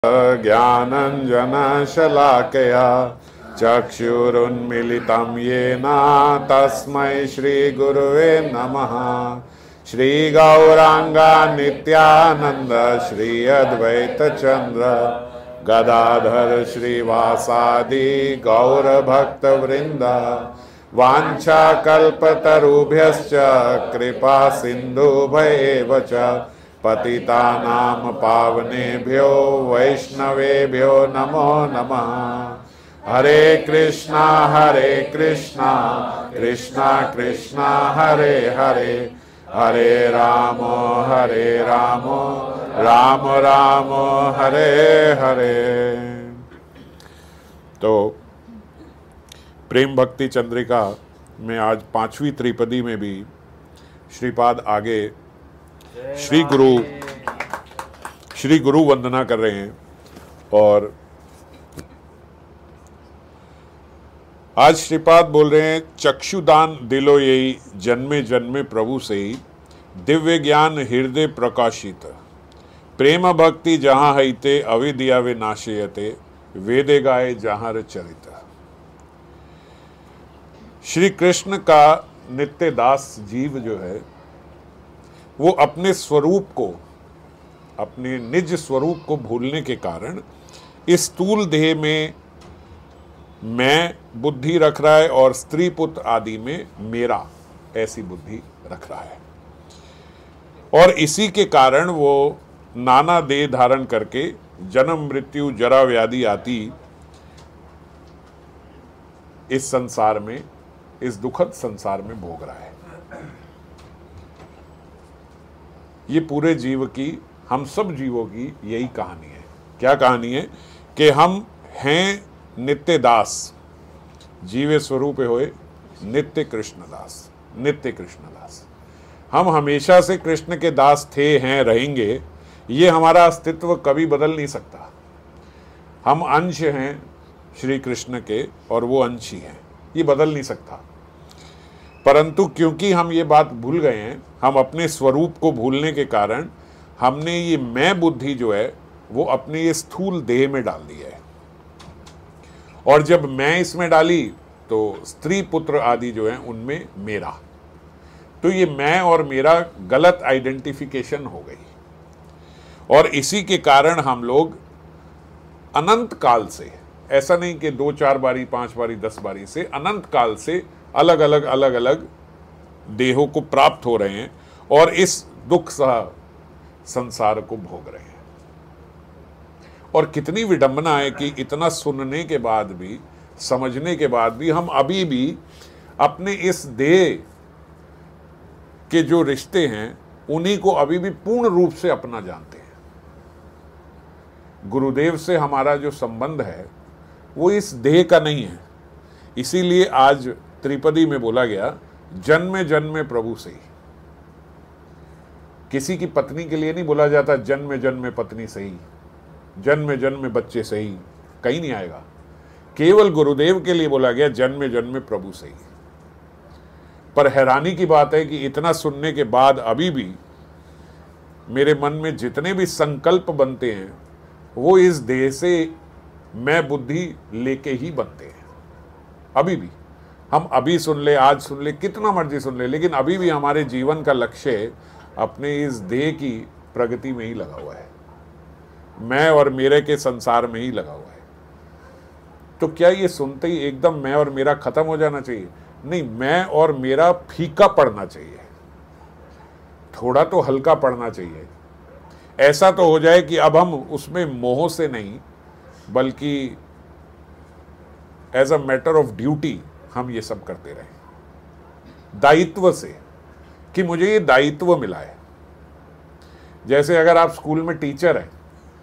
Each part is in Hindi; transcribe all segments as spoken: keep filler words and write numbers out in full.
ज्ञानञ्जनशलाकया चक्षुरुन्मीलितं येन तस्मै श्रीगुरुवे नमः। श्रीगौराङ्गा नित्यानन्द श्री अद्वैतचन्द्र गदाधर श्रीवासादि गौरभक्तवृन्द वाञ्छाकल्पतरुभ्यश्च कृपा सिन्धुभ्येव च पतितानां पावनेभ्यो वैष्णवेभ्यो नमो नमः। हरे कृष्णा हरे कृष्णा कृष्णा कृष्णा हरे हरे हरे राम हरे राम राम राम हरे हरे। तो प्रेम भक्ति चंद्रिका में आज पांचवी त्रिपदी में भी श्रीपाद आगे श्री गुरु श्री गुरु वंदना कर रहे हैं। और आज श्रीपाद बोल रहे हैं, चक्षुदान दिलो यही जन्मे जन्मे प्रभु से ही दिव्य ज्ञान हृदय प्रकाशित प्रेम भक्ति जहाँ हईते अविद्या वे नाशयते वेदे गाए जहाँ चरित। श्री कृष्ण का नित्य दास जीव जो है वो अपने स्वरूप को, अपने निज स्वरूप को भूलने के कारण इस स्थूल देह में मैं बुद्धि रख रहा है और स्त्री पुत्र आदि में मेरा ऐसी बुद्धि रख रहा है। और इसी के कारण वो नाना देह धारण करके जन्म मृत्यु जरा व्याधि आती इस संसार में, इस दुखद संसार में भोग रहा है। ये पूरे जीव की, हम सब जीवों की यही कहानी है। क्या कहानी है कि हम हैं नित्य दास, जीवे स्वरूप होए नित्य कृष्ण दास, नित्य कृष्ण दास। हम हमेशा से कृष्ण के दास थे, हैं, रहेंगे। ये हमारा अस्तित्व कभी बदल नहीं सकता। हम अंश हैं श्री कृष्ण के और वो अंश ही हैं, ये बदल नहीं सकता। परंतु क्योंकि हम ये बात भूल गए हैं, हम अपने स्वरूप को भूलने के कारण हमने ये मैं बुद्धि जो है वो अपने ये स्थूल देह में डाल दी है। और जब मैं इसमें डाली तो स्त्री पुत्र आदि जो है उनमें मेरा, तो ये मैं और मेरा गलत आइडेंटिफिकेशन हो गई। और इसी के कारण हम लोग अनंत काल से, ऐसा नहीं कि दो चार बारी पांच बारी दस बारी से, अनंत काल से अलग अलग अलग अलग देहों को प्राप्त हो रहे हैं और इस दुख सा संसार को भोग रहे हैं। और कितनी विडंबना है कि इतना सुनने के बाद भी, समझने के बाद भी हम अभी भी अपने इस देह के जो रिश्ते हैं उन्हीं को अभी भी पूर्ण रूप से अपना जानते हैं। गुरुदेव से हमारा जो संबंध है वो इस देह का नहीं है। इसीलिए आज त्रिपदी में बोला गया, जन्मे जन्मे प्रभु से ही। किसी की पत्नी के लिए नहीं बोला जाता जन्मे जन्मे पत्नी सही, जन्मे जन्मे बच्चे सही, कहीं नहीं आएगा। केवल गुरुदेव के लिए बोला गया जन्मे जन्मे प्रभु सही। पर हैरानी की बात है कि इतना सुनने के बाद अभी भी मेरे मन में जितने भी संकल्प बनते हैं वो इस देह से मैं बुद्धि लेके ही बनते हैं। अभी भी हम अभी सुन ले, आज सुन ले, कितना मर्जी सुन ले, लेकिन अभी भी हमारे जीवन का लक्ष्य अपने इस देह की प्रगति में ही लगा हुआ है, मैं और मेरे के संसार में ही लगा हुआ है। तो क्या ये सुनते ही एकदम मैं और मेरा खत्म हो जाना चाहिए? नहीं, मैं और मेरा फीका पड़ना चाहिए, थोड़ा तो हल्का पड़ना चाहिए। ऐसा तो हो जाए कि अब हम उसमें मोह से नहीं बल्कि as a matter of duty हम ये सब करते रहें, दायित्व से, कि मुझे ये दायित्व मिला है। जैसे अगर आप स्कूल में टीचर हैं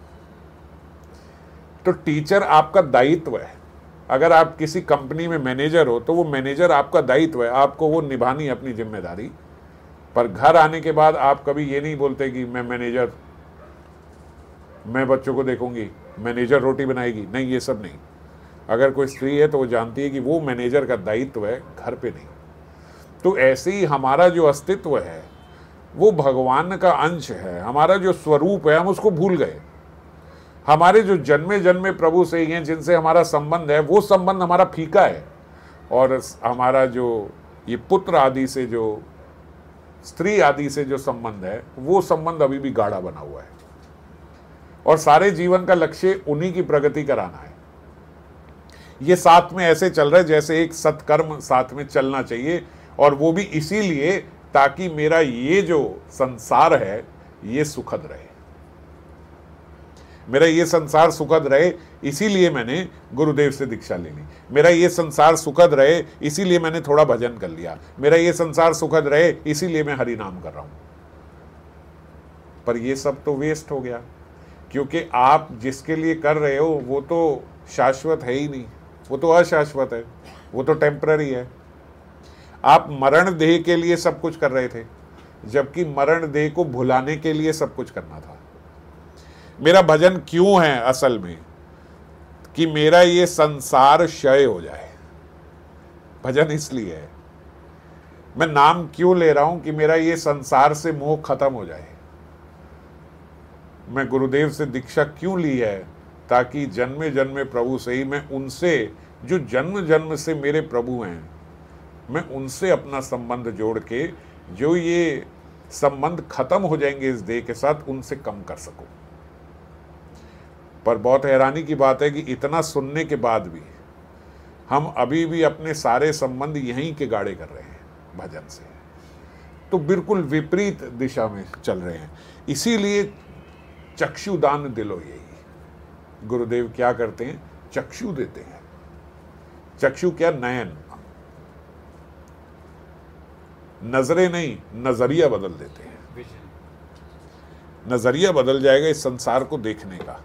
तो टीचर आपका दायित्व है। अगर आप किसी कंपनी में मैनेजर हो तो वो मैनेजर आपका दायित्व है, आपको वो निभानी है अपनी जिम्मेदारी। पर घर आने के बाद आप कभी ये नहीं बोलते कि मैं मैनेजर, मैं बच्चों को देखूंगी, मैनेजर रोटी बनाएगी, नहीं, ये सब नहीं। अगर कोई स्त्री है तो वो जानती है कि वो मैनेजर का दायित्व है, घर पे नहीं। तो ऐसे ही हमारा जो अस्तित्व है वो भगवान का अंश है, हमारा जो स्वरूप है हम उसको भूल गए। हमारे जो जन्मे जन्मे प्रभु से ही हैं, जिनसे हमारा संबंध है, वो संबंध हमारा फीका है, और हमारा जो ये पुत्र आदि से, जो स्त्री आदि से जो संबंध है, वो संबंध अभी भी गाढ़ा बना हुआ है, और सारे जीवन का लक्ष्य उन्हीं की प्रगति कराना है। ये साथ में ऐसे चल रहा है जैसे एक सत्कर्म साथ में चलना चाहिए, और वो भी इसीलिए ताकि मेरा ये जो संसार है ये सुखद रहे। मेरा ये संसार सुखद रहे इसीलिए मैंने गुरुदेव से दीक्षा ले ली। मेरा ये संसार सुखद रहे इसीलिए मैंने थोड़ा भजन कर लिया। मेरा ये संसार सुखद रहे इसीलिए मैं हरि नाम कर रहा हूं। पर ये सब तो वेस्ट हो गया, क्योंकि आप जिसके लिए कर रहे हो वो तो शाश्वत है ही नहीं, वो तो अशाश्वत है, वो तो टेम्पररी है। आप मरण देह के लिए सब कुछ कर रहे थे, जबकि मरण देह को भुलाने के लिए सब कुछ करना था। मेरा भजन क्यों है असल में? कि मेरा ये संसार क्षय हो जाए। भजन इसलिए है। मैं नाम क्यों ले रहा हूं? कि मेरा ये संसार से मोह खत्म हो जाए। मैं गुरुदेव से दीक्षा क्यों ली है? ताकि जन्मे जन्मे प्रभु से ही मैं उनसे, जो जन्म जन्म से मेरे प्रभु हैं, मैं उनसे अपना संबंध जोड़ के जो ये संबंध खत्म हो जाएंगे इस देह के साथ, उनसे कम कर सकूं। पर बहुत हैरानी की बात है कि इतना सुनने के बाद भी हम अभी भी अपने सारे संबंध यहीं के गाढ़े कर रहे हैं भजन से, तो बिल्कुल विपरीत दिशा में चल रहे हैं। इसीलिए चक्षुदान दिलो, यही गुरुदेव क्या करते हैं? चक्षु देते हैं। चक्षु क्या? नयन, नजरें नहीं, नजरिया बदल देते हैं। नजरिया बदल जाएगा इस संसार को देखने का।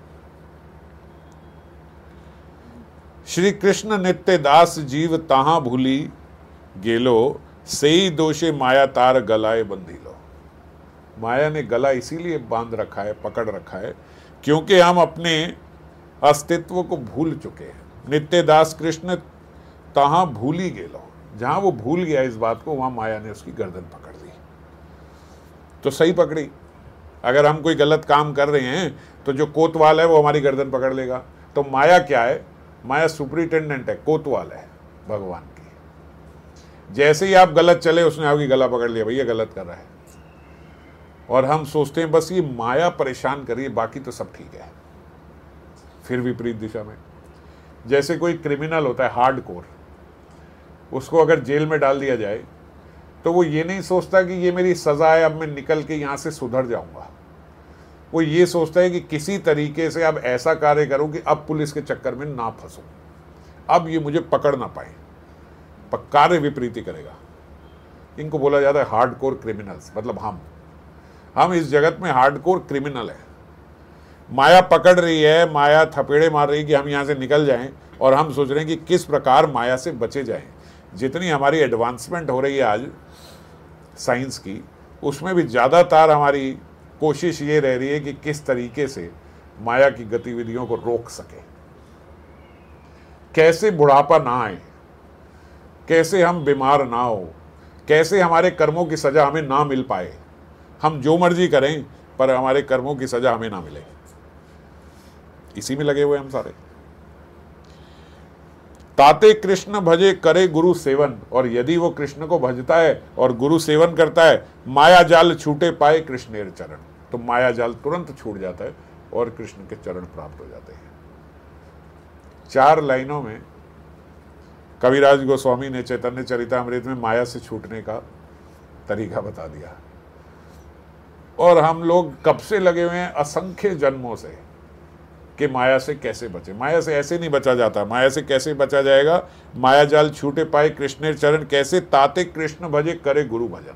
श्री कृष्ण नित्य दास जीव ताहा भूली गेलो, सेई दोषे माया तार गलाए बंधी लो। माया ने गला इसीलिए बांध रखा है, पकड़ रखा है, क्योंकि हम अपने अस्तित्व को भूल चुके हैं। नित्य दास कृष्ण ताहा भूली गेलो, जहां वो भूल गया इस बात को, वहां माया ने उसकी गर्दन पकड़ ली। तो सही पकड़ी। अगर हम कोई गलत काम कर रहे हैं तो जो कोतवाल है वो हमारी गर्दन पकड़ लेगा। तो माया क्या है? माया सुपरिटेंडेंट है, कोतवाल है भगवान की। जैसे ही आप गलत चले उसने आपकी गला पकड़ लिया, भैया गलत कर रहा है। और हम सोचते हैं बस ये माया परेशान करिए, बाकी तो सब ठीक है। फिर विपरीत दिशा में, जैसे कोई क्रिमिनल होता है हार्डकोर, उसको अगर जेल में डाल दिया जाए तो वो ये नहीं सोचता कि ये मेरी सजा है, अब मैं निकल के यहाँ से सुधर जाऊंगा। वो ये सोचता है कि किसी तरीके से अब ऐसा कार्य करूं कि अब पुलिस के चक्कर में ना फंसूं, अब ये मुझे पकड़ ना पाए। पर कार्य विपरीत ही करेगा। इनको बोला जाता है हार्डकोर क्रिमिनल्स, मतलब हम हम इस जगत में हार्डकोर क्रिमिनल है। माया पकड़ रही है, माया थपेड़े मार रही है कि हम यहाँ से निकल जाएं, और हम सोच रहे हैं कि किस प्रकार माया से बचे जाएं। जितनी हमारी एडवांसमेंट हो रही है आज साइंस की, उसमें भी ज़्यादातर हमारी कोशिश ये रह रही है कि किस तरीके से माया की गतिविधियों को रोक सके, कैसे बुढ़ापा ना आए, कैसे हम बीमार ना हो, कैसे हमारे कर्मों की सजा हमें ना मिल पाए। हम जो मर्जी करें पर हमारे कर्मों की सजा हमें ना मिले। इसी में लगे हुए हम सारे। ताते कृष्ण भजे करे गुरु सेवन, और यदि वो कृष्ण को भजता है और गुरु सेवन करता है, माया जाल छूटे पाए कृष्णेर चरण, तो माया जाल तुरंत छूट जाता है और कृष्ण के चरण प्राप्त हो जाते हैं। चार लाइनों में कविराज गोस्वामी ने चैतन्य चरितामृत में माया से छूटने का तरीका बता दिया। और हम लोग कब से लगे हुए हैं, असंख्य जन्मों से, कि माया से कैसे बचे। माया से ऐसे नहीं बचा जाता। माया से कैसे बचा जाएगा? माया जाल छूटे पाए कृष्णेर चरण, कैसे? ताते कृष्ण भजे करे गुरु भजन।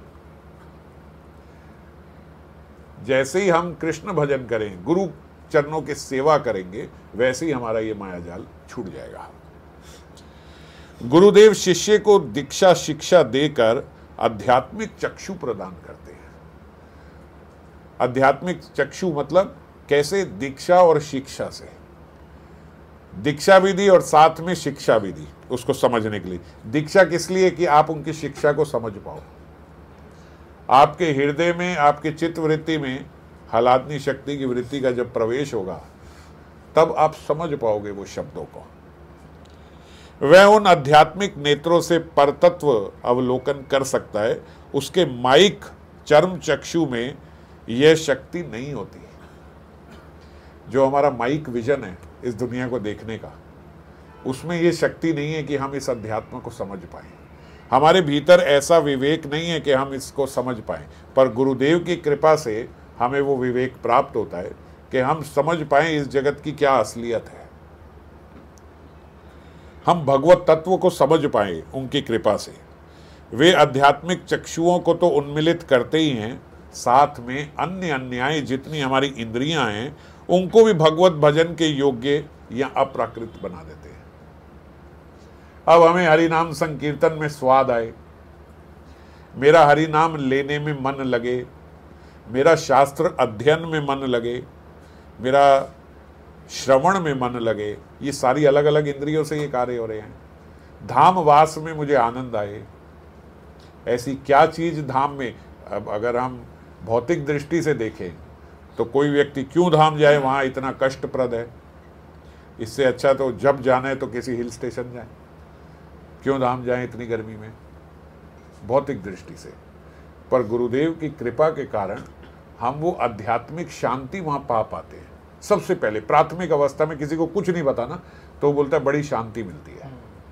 जैसे ही हम कृष्ण भजन करें, गुरु चरणों की सेवा करेंगे, वैसे ही हमारा ये माया जाल छूट जाएगा। गुरुदेव शिष्य को दीक्षा शिक्षा देकर आध्यात्मिक चक्षु प्रदान करते हैं। आध्यात्मिक चक्षु मतलब कैसे? दीक्षा और शिक्षा से। दीक्षा भी दी और साथ में शिक्षा भी दी उसको समझने के लिए। दीक्षा किस लिए? कि आप उनकी शिक्षा को समझ पाओ। आपके हृदय में, आपके चित्त वृत्ति में हलादनी शक्ति की वृत्ति का जब प्रवेश होगा तब आप समझ पाओगे वो शब्दों को। वह उन आध्यात्मिक नेत्रों से परतत्व अवलोकन कर सकता है, उसके माइक चर्म चक्षु में यह शक्ति नहीं होती। जो हमारा माइक विजन है इस दुनिया को देखने का, उसमें यह शक्ति नहीं है कि हम इस अध्यात्म को समझ पाएं। हमारे भीतर ऐसा विवेक नहीं है कि हम इसको समझ पाएं, पर गुरुदेव की कृपा से हमें वो विवेक प्राप्त होता है कि हम समझ पाएं इस जगत की क्या असलियत है, हम भगवत तत्व को समझ पाएं उनकी कृपा से। वे आध्यात्मिक चक्षुओं को तो उन्मिलित करते ही हैं, साथ में अन्य अन्याय जितनी हमारी इंद्रियां हैं उनको भी भगवत भजन के योग्य या अप्राकृत बना देते हैं। अब हमें हरि नाम संकीर्तन में स्वाद आए, मेरा हरि नाम लेने में मन लगे, मेरा शास्त्र अध्ययन में मन लगे, मेरा श्रवण में मन लगे, ये सारी अलग अलग इंद्रियों से ये कार्य हो रहे हैं। धाम वास में मुझे आनंद आए, ऐसी क्या चीज धाम में। अब अगर हम भौतिक दृष्टि से देखें तो कोई व्यक्ति क्यों धाम जाए, वहाँ इतना कष्टप्रद है, इससे अच्छा तो जब जाना है तो किसी हिल स्टेशन जाए, क्यों धाम जाए इतनी गर्मी में, भौतिक दृष्टि से। पर गुरुदेव की कृपा के कारण हम वो आध्यात्मिक शांति वहाँ पा पाते हैं। सबसे पहले प्राथमिक अवस्था में किसी को कुछ नहीं पता ना, तो बोलता है बड़ी शांति मिलती है।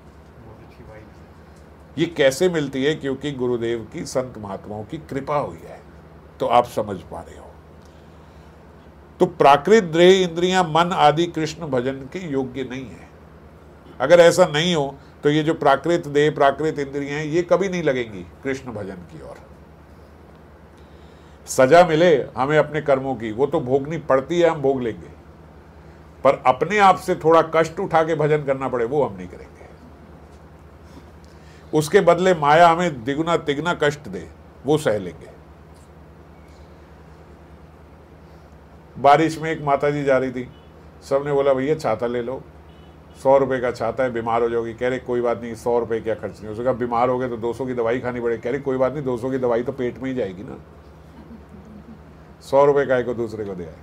ये कैसे मिलती है? क्योंकि गुरुदेव की संत महात्माओं की कृपा हुई है, तो आप समझ पा रहे हो। तो प्राकृत देह इंद्रियां मन आदि कृष्ण भजन के योग्य नहीं है। अगर ऐसा नहीं हो तो ये जो प्राकृत देह प्राकृत इंद्रियां हैं ये कभी नहीं लगेंगी कृष्ण भजन की ओर। सजा मिले हमें अपने कर्मों की, वो तो भोगनी पड़ती है, हम भोग लेंगे, पर अपने आप से थोड़ा कष्ट उठा के भजन करना पड़े वो हम नहीं करेंगे। उसके बदले माया हमें द्विगुना तिगुना कष्ट दे वो सह लेंगे। बारिश में एक माता जी जा रही थी, सबने बोला भैया छाता ले लो, सौ रुपए का छाता है, बीमार हो जाओगी। कह रहे कोई बात नहीं, सौ रुपए क्या खर्च नहीं। उसने कहा बीमार हो गए तो दो सौ की दवाई खानी पड़ेगी। कह रहे कोई बात नहीं, दो सौ की दवाई तो पेट में ही जाएगी ना, सौ रुपए का को दूसरे को दे आए।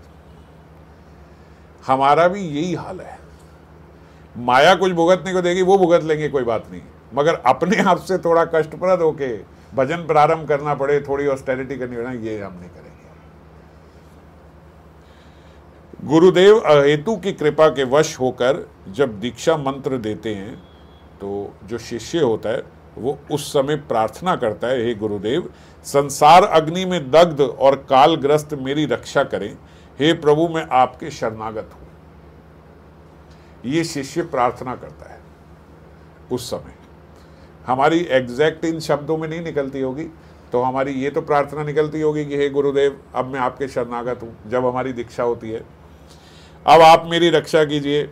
हमारा भी यही हाल है, माया कुछ भुगतने को देगी वो भुगत लेंगे कोई बात नहीं, मगर अपने आप से थोड़ा कष्टप्रद होके भजन प्रारंभ करना पड़े, थोड़ी ऑस्टेरिटी करनी पड़े, ये हम नहीं करेंगे। गुरुदेव अहेतु की कृपा के वश होकर जब दीक्षा मंत्र देते हैं तो जो शिष्य होता है वो उस समय प्रार्थना करता है, हे गुरुदेव संसार अग्नि में दग्ध और कालग्रस्त मेरी रक्षा करें, हे प्रभु मैं आपके शरणागत हूं। ये शिष्य प्रार्थना करता है उस समय। हमारी एग्जैक्ट इन शब्दों में नहीं निकलती होगी, तो हमारी ये तो प्रार्थना निकलती होगी कि हे गुरुदेव अब मैं आपके शरणागत हूँ। जब हमारी दीक्षा होती है अब आप मेरी रक्षा कीजिए।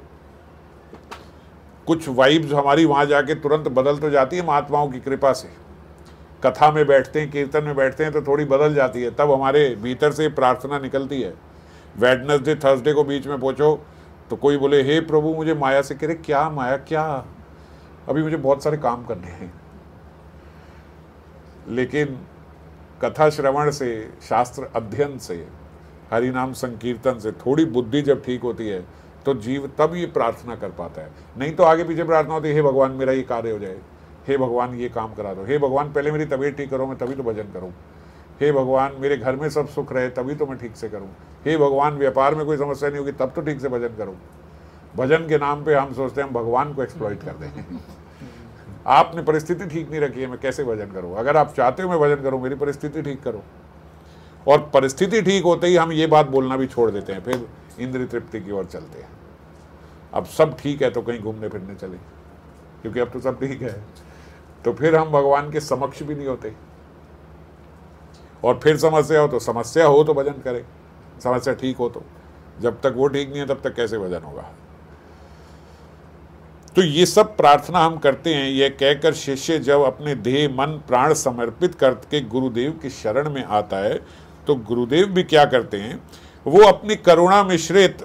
कुछ वाइब्स हमारी वहाँ जाके तुरंत बदल तो जाती है महात्माओं की कृपा से। कथा में बैठते हैं, कीर्तन में बैठते हैं तो थोड़ी बदल जाती है, तब हमारे भीतर से प्रार्थना निकलती है। वेडनेसडे थर्सडे को बीच में पहुँचो तो कोई बोले हे प्रभु मुझे माया से, कह रहे क्या माया, क्या अभी मुझे बहुत सारे काम करने हैं। लेकिन कथा श्रवण से, शास्त्र अध्ययन से, हरि नाम संकीर्तन से थोड़ी बुद्धि जब ठीक होती है तो जीव तब ये प्रार्थना कर पाता है। नहीं तो आगे पीछे प्रार्थना होती है, हे भगवान मेरा ये कार्य हो जाए, हे भगवान ये काम करा दो, हे भगवान पहले मेरी तबीयत ठीक करो मैं तभी तो भजन करूँ, हे भगवान मेरे घर में सब सुख रहे तभी तो मैं ठीक से करूँ, हे भगवान व्यापार में कोई समस्या नहीं होगी तब तो ठीक से भजन करूँ। भजन के नाम पे हम सोचते हैं हम भगवान को एक्सप्लॉइट कर दें। आपने परिस्थिति ठीक नहीं रखी है, मैं कैसे भजन करूँ? अगर आप चाहते हो मैं भजन करूँ, मेरी परिस्थिति ठीक करो। और परिस्थिति ठीक होते ही हम ये बात बोलना भी छोड़ देते हैं, फिर इंद्रिय तृप्ति की ओर चलते हैं। अब सब ठीक है तो कहीं घूमने फिरने चले, क्योंकि अब तो सब ठीक है, तो फिर हम भगवान के समक्ष भी नहीं होते। और फिर समस्या हो तो समस्या हो तो भजन करें, समस्या ठीक हो तो। जब तक वो ठीक नहीं है तब तक कैसे भजन होगा? तो ये सब प्रार्थना हम करते हैं। यह कहकर शिष्य जब अपने देह मन प्राण समर्पित करके गुरुदेव की शरण में आता है तो गुरुदेव भी क्या करते हैं, वो अपनी करुणा मिश्रित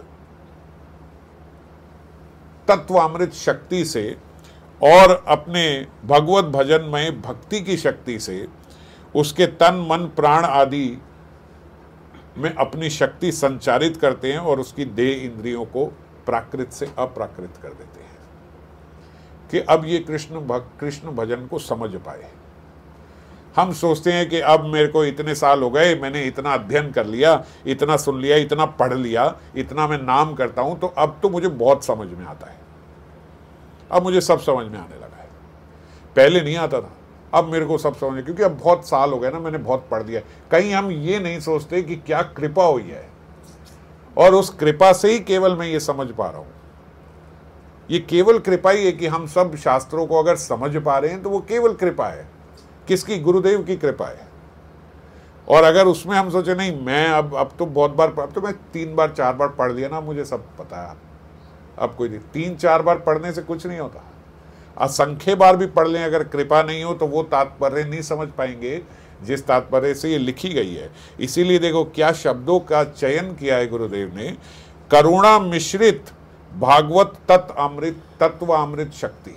तत्वामृत शक्ति से और अपने भगवत भजनमय भक्ति की शक्ति से उसके तन मन प्राण आदि में अपनी शक्ति संचारित करते हैं और उसकी देह इंद्रियों को प्राकृत से अप्राकृत कर देते हैं कि अब ये कृष्ण भक्त कृष्ण भजन को समझ पाए। हम सोचते हैं कि अब मेरे को इतने साल हो गए, मैंने इतना अध्ययन कर लिया, इतना सुन लिया, इतना पढ़ लिया, इतना मैं नाम करता हूं, तो अब तो मुझे बहुत समझ में आता है, अब मुझे सब समझ में आने लगा है। पहले नहीं आता था, अब मेरे को सब समझ, क्योंकि अब बहुत साल हो गए ना, मैंने बहुत पढ़ दिया। कहीं हम ये नहीं सोचते कि क्या कृपा हुई है, और उस कृपा से ही केवल मैं ये समझ पा रहा हूं। ये केवल कृपा ही है कि हम सब शास्त्रों को अगर समझ पा रहे हैं तो वो केवल कृपा है। किसकी? गुरुदेव की कृपा है। और अगर उसमें हम सोचे नहीं मैं अब अब तो बहुत बार, अब तो मैं तीन बार चार बार पढ़ लिया ना, मुझे सब पता है, अब कोई नहीं। तीन चार बार पढ़ने से कुछ नहीं होता, असंख्य बार भी पढ़ लें, अगर कृपा नहीं हो तो वो तात्पर्य नहीं समझ पाएंगे जिस तात्पर्य से ये लिखी गई है। इसीलिए देखो क्या शब्दों का चयन किया है गुरुदेव ने, करुणा मिश्रित भागवत तत्व अमृत तत्व अमृत शक्ति।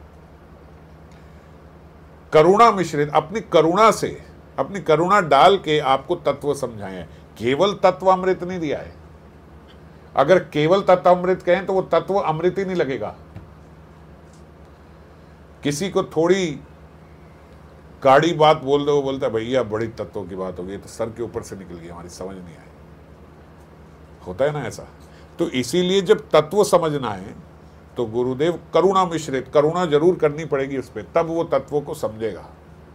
करुणा मिश्रित, अपनी करुणा से, अपनी करुणा डाल के आपको तत्व समझाए हैं। केवल तत्व अमृत नहीं दिया है। अगर केवल तत्व अमृत कहें तो वो तत्व अमृत ही नहीं लगेगा। किसी को थोड़ी गाड़ी बात बोल दो, वो बोलता है भैया बड़ी तत्वों की बात होगी, तो सर के ऊपर से निकल गई, हमारी समझ नहीं आई। होता है ना ऐसा। तो इसीलिए जब तत्व समझना है तो गुरुदेव करुणा मिश्रित, करुणा जरूर करनी पड़ेगी उस पर, तब वो तत्वों को समझेगा।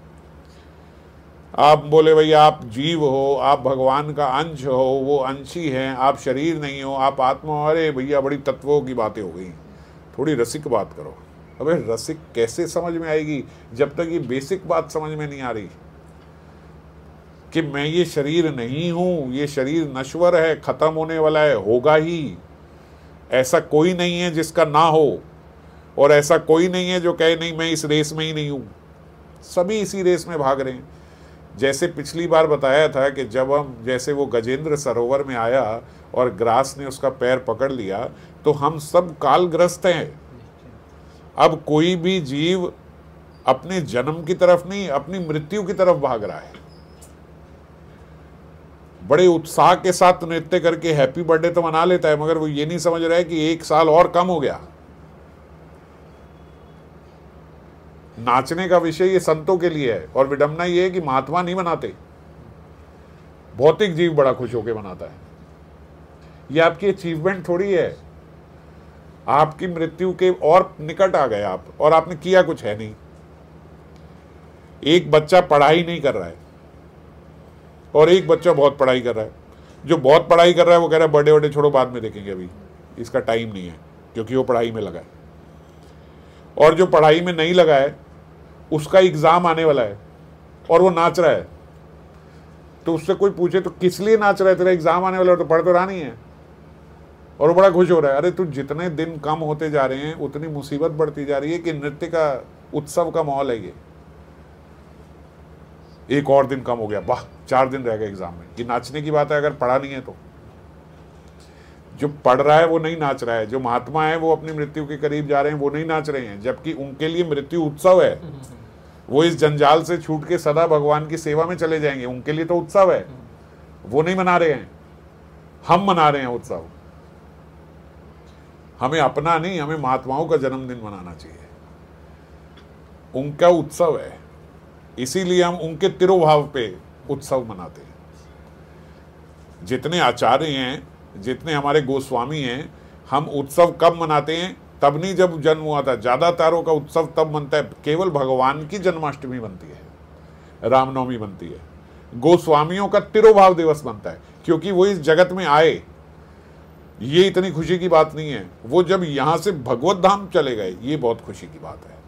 आप बोले भैया आप जीव हो, आप भगवान का अंश हो, वो अंशी हैं, आप शरीर नहीं हो, आप आत्मा हो, अरे भैया बड़ी तत्वों की बातें हो गई, थोड़ी रसिक बात करो। अबे रसिक कैसे समझ में आएगी जब तक ये बेसिक बात समझ में नहीं आ रही कि मैं ये शरीर नहीं हूं, ये शरीर नश्वर है, खत्म होने वाला है, होगा ही। ऐसा कोई नहीं है जिसका ना हो, और ऐसा कोई नहीं है जो कहे नहीं मैं इस रेस में ही नहीं हूं। सभी इसी रेस में भाग रहे हैं। जैसे पिछली बार बताया था कि जब हम, जैसे वो गजेंद्र सरोवर में आया और ग्रास ने उसका पैर पकड़ लिया, तो हम सब कालग्रस्त हैं। अब कोई भी जीव अपने जन्म की तरफ नहीं, अपनी मृत्यु की तरफ भाग रहा है। बड़े उत्साह के साथ नृत्य करके हैप्पी बर्थडे तो मना लेता है, मगर वो ये नहीं समझ रहा है कि एक साल और कम हो गया। नाचने का विषय ये संतों के लिए है, और विडंबना ये है कि महात्मा नहीं मनाते, भौतिक जीव बड़ा खुश होकर मनाता है। ये आपकी अचीवमेंट थोड़ी है, आपकी मृत्यु के और निकट आ गए आप, और आपने किया कुछ है नहीं। एक बच्चा पढ़ाई नहीं कर रहा है और एक बच्चा बहुत पढ़ाई कर रहा है। जो बहुत पढ़ाई कर रहा है वो कह रहा है बर्थडे वर्डे छोड़ो, बाद में देखेंगे, अभी इसका टाइम नहीं है, क्योंकि वो पढ़ाई में लगा है। और जो पढ़ाई में नहीं लगा है उसका एग्जाम आने वाला है और वो नाच रहा है, तो उससे कोई पूछे तो किस लिए नाच रहा है, तेरा एग्जाम आने वाला है, तो पढ़ तो रहा नहीं है, और वो बड़ा खुश हो रहा है। अरे तू जितने दिन कम होते जा रहे हैं उतनी मुसीबत बढ़ती जा रही है कि नृत्य का उत्सव का माहौल है ये। एक और दिन कम हो गया, वाह चार दिन रह गए एग्जाम में, ये नाचने की बात है अगर पढ़ा नहीं है तो। जो पढ़ रहा है वो नहीं नाच रहा है, जो महात्मा है वो अपनी मृत्यु के करीब जा रहे हैं वो नहीं नाच रहे हैं, जबकि उनके लिए मृत्यु उत्सव है। वो इस जंजाल से छूट के सदा भगवान की सेवा में चले जाएंगे, उनके लिए तो उत्सव है, वो नहीं मना रहे हैं, हम मना रहे हैं उत्सव। हमें अपना नहीं, हमें महात्माओं का जन्मदिन मनाना चाहिए, उनका उत्सव है, इसीलिए हम उनके तिरोभाव पे उत्सव मनाते हैं। जितने आचार्य हैं, जितने हमारे गोस्वामी हैं, हम उत्सव कब मनाते हैं? तब नहीं जब जन्म हुआ था, ज्यादातरों का उत्सव तब मनता है, केवल भगवान की जन्माष्टमी बनती है, रामनवमी बनती है, गोस्वामियों का तिरोभाव दिवस बनता है, क्योंकि वो इस जगत में आए। ये इतनी खुशी की बात नहीं है, वो जब यहां से भगवत धाम चले गए, ये बहुत खुशी की बात है।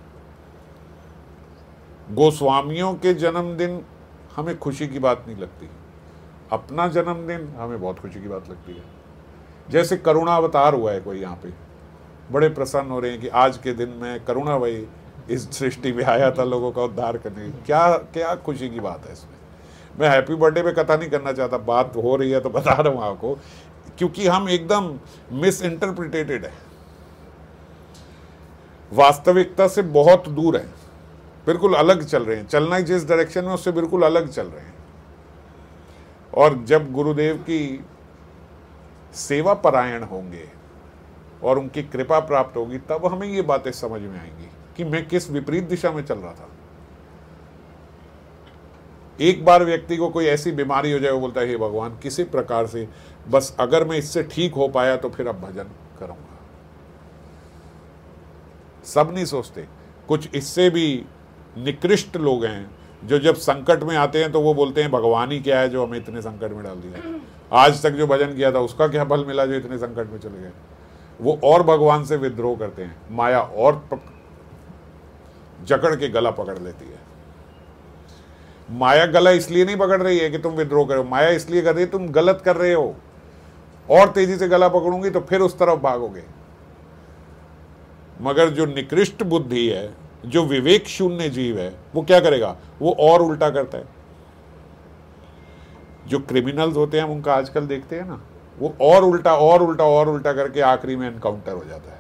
गोस्वामियों के जन्मदिन हमें खुशी की बात नहीं लगती, अपना जन्मदिन हमें बहुत खुशी की बात लगती है। जैसे करुणा अवतार हुआ है कोई, यहाँ पे बड़े प्रसन्न हो रहे हैं कि आज के दिन में करुणा भाई इस सृष्टि में आया था लोगों का उद्धार करने। क्या क्या खुशी की बात है इसमें। मैं हैप्पी बर्थडे पे कथा नहीं करना चाहता, बात हो रही है तो बता रहा हूँ आपको, क्योंकि हम एकदम मिस इंटरप्रिटेटेड है, वास्तविकता से बहुत दूर है, बिल्कुल अलग चल रहे हैं। चलना ही जिस डायरेक्शन में उससे बिल्कुल अलग चल रहे हैं। और जब गुरुदेव की सेवा परायण होंगे और उनकी कृपा प्राप्त होगी, तब हमें ये बातें समझ में आएंगी कि मैं किस विपरीत दिशा में चल रहा था। एक बार व्यक्ति को कोई ऐसी बीमारी हो जाए, वो बोलता है हे भगवान किसी प्रकार से बस अगर मैं इससे ठीक हो पाया तो फिर अब भजन करूंगा। सब नहीं सोचते, कुछ इससे भी निकृष्ट लोग हैं जो जब संकट में आते हैं तो वो बोलते हैं भगवान ही क्या है जो हमें इतने संकट में डाल दिया, आज तक जो भजन किया था उसका क्या फल मिला जो इतने संकट में चले गए। वो और भगवान से विद्रोह करते हैं, माया और जकड़ के गला पकड़ लेती है। माया गला इसलिए नहीं पकड़ रही है कि तुम विद्रोह करो, माया इसलिए कर रही है तुम गलत कर रहे हो, और तेजी से गला पकड़ूंगी तो फिर उस तरफ भागोगे। मगर जो निकृष्ट बुद्धि है, जो विवेक शून्य जीव है, वो क्या करेगा, वो और उल्टा करता है। जो क्रिमिनल्स होते हैं हम उनका आजकल देखते हैं ना, वो और उल्टा और उल्टा और उल्टा करके आखिरी में एनकाउंटर हो जाता है।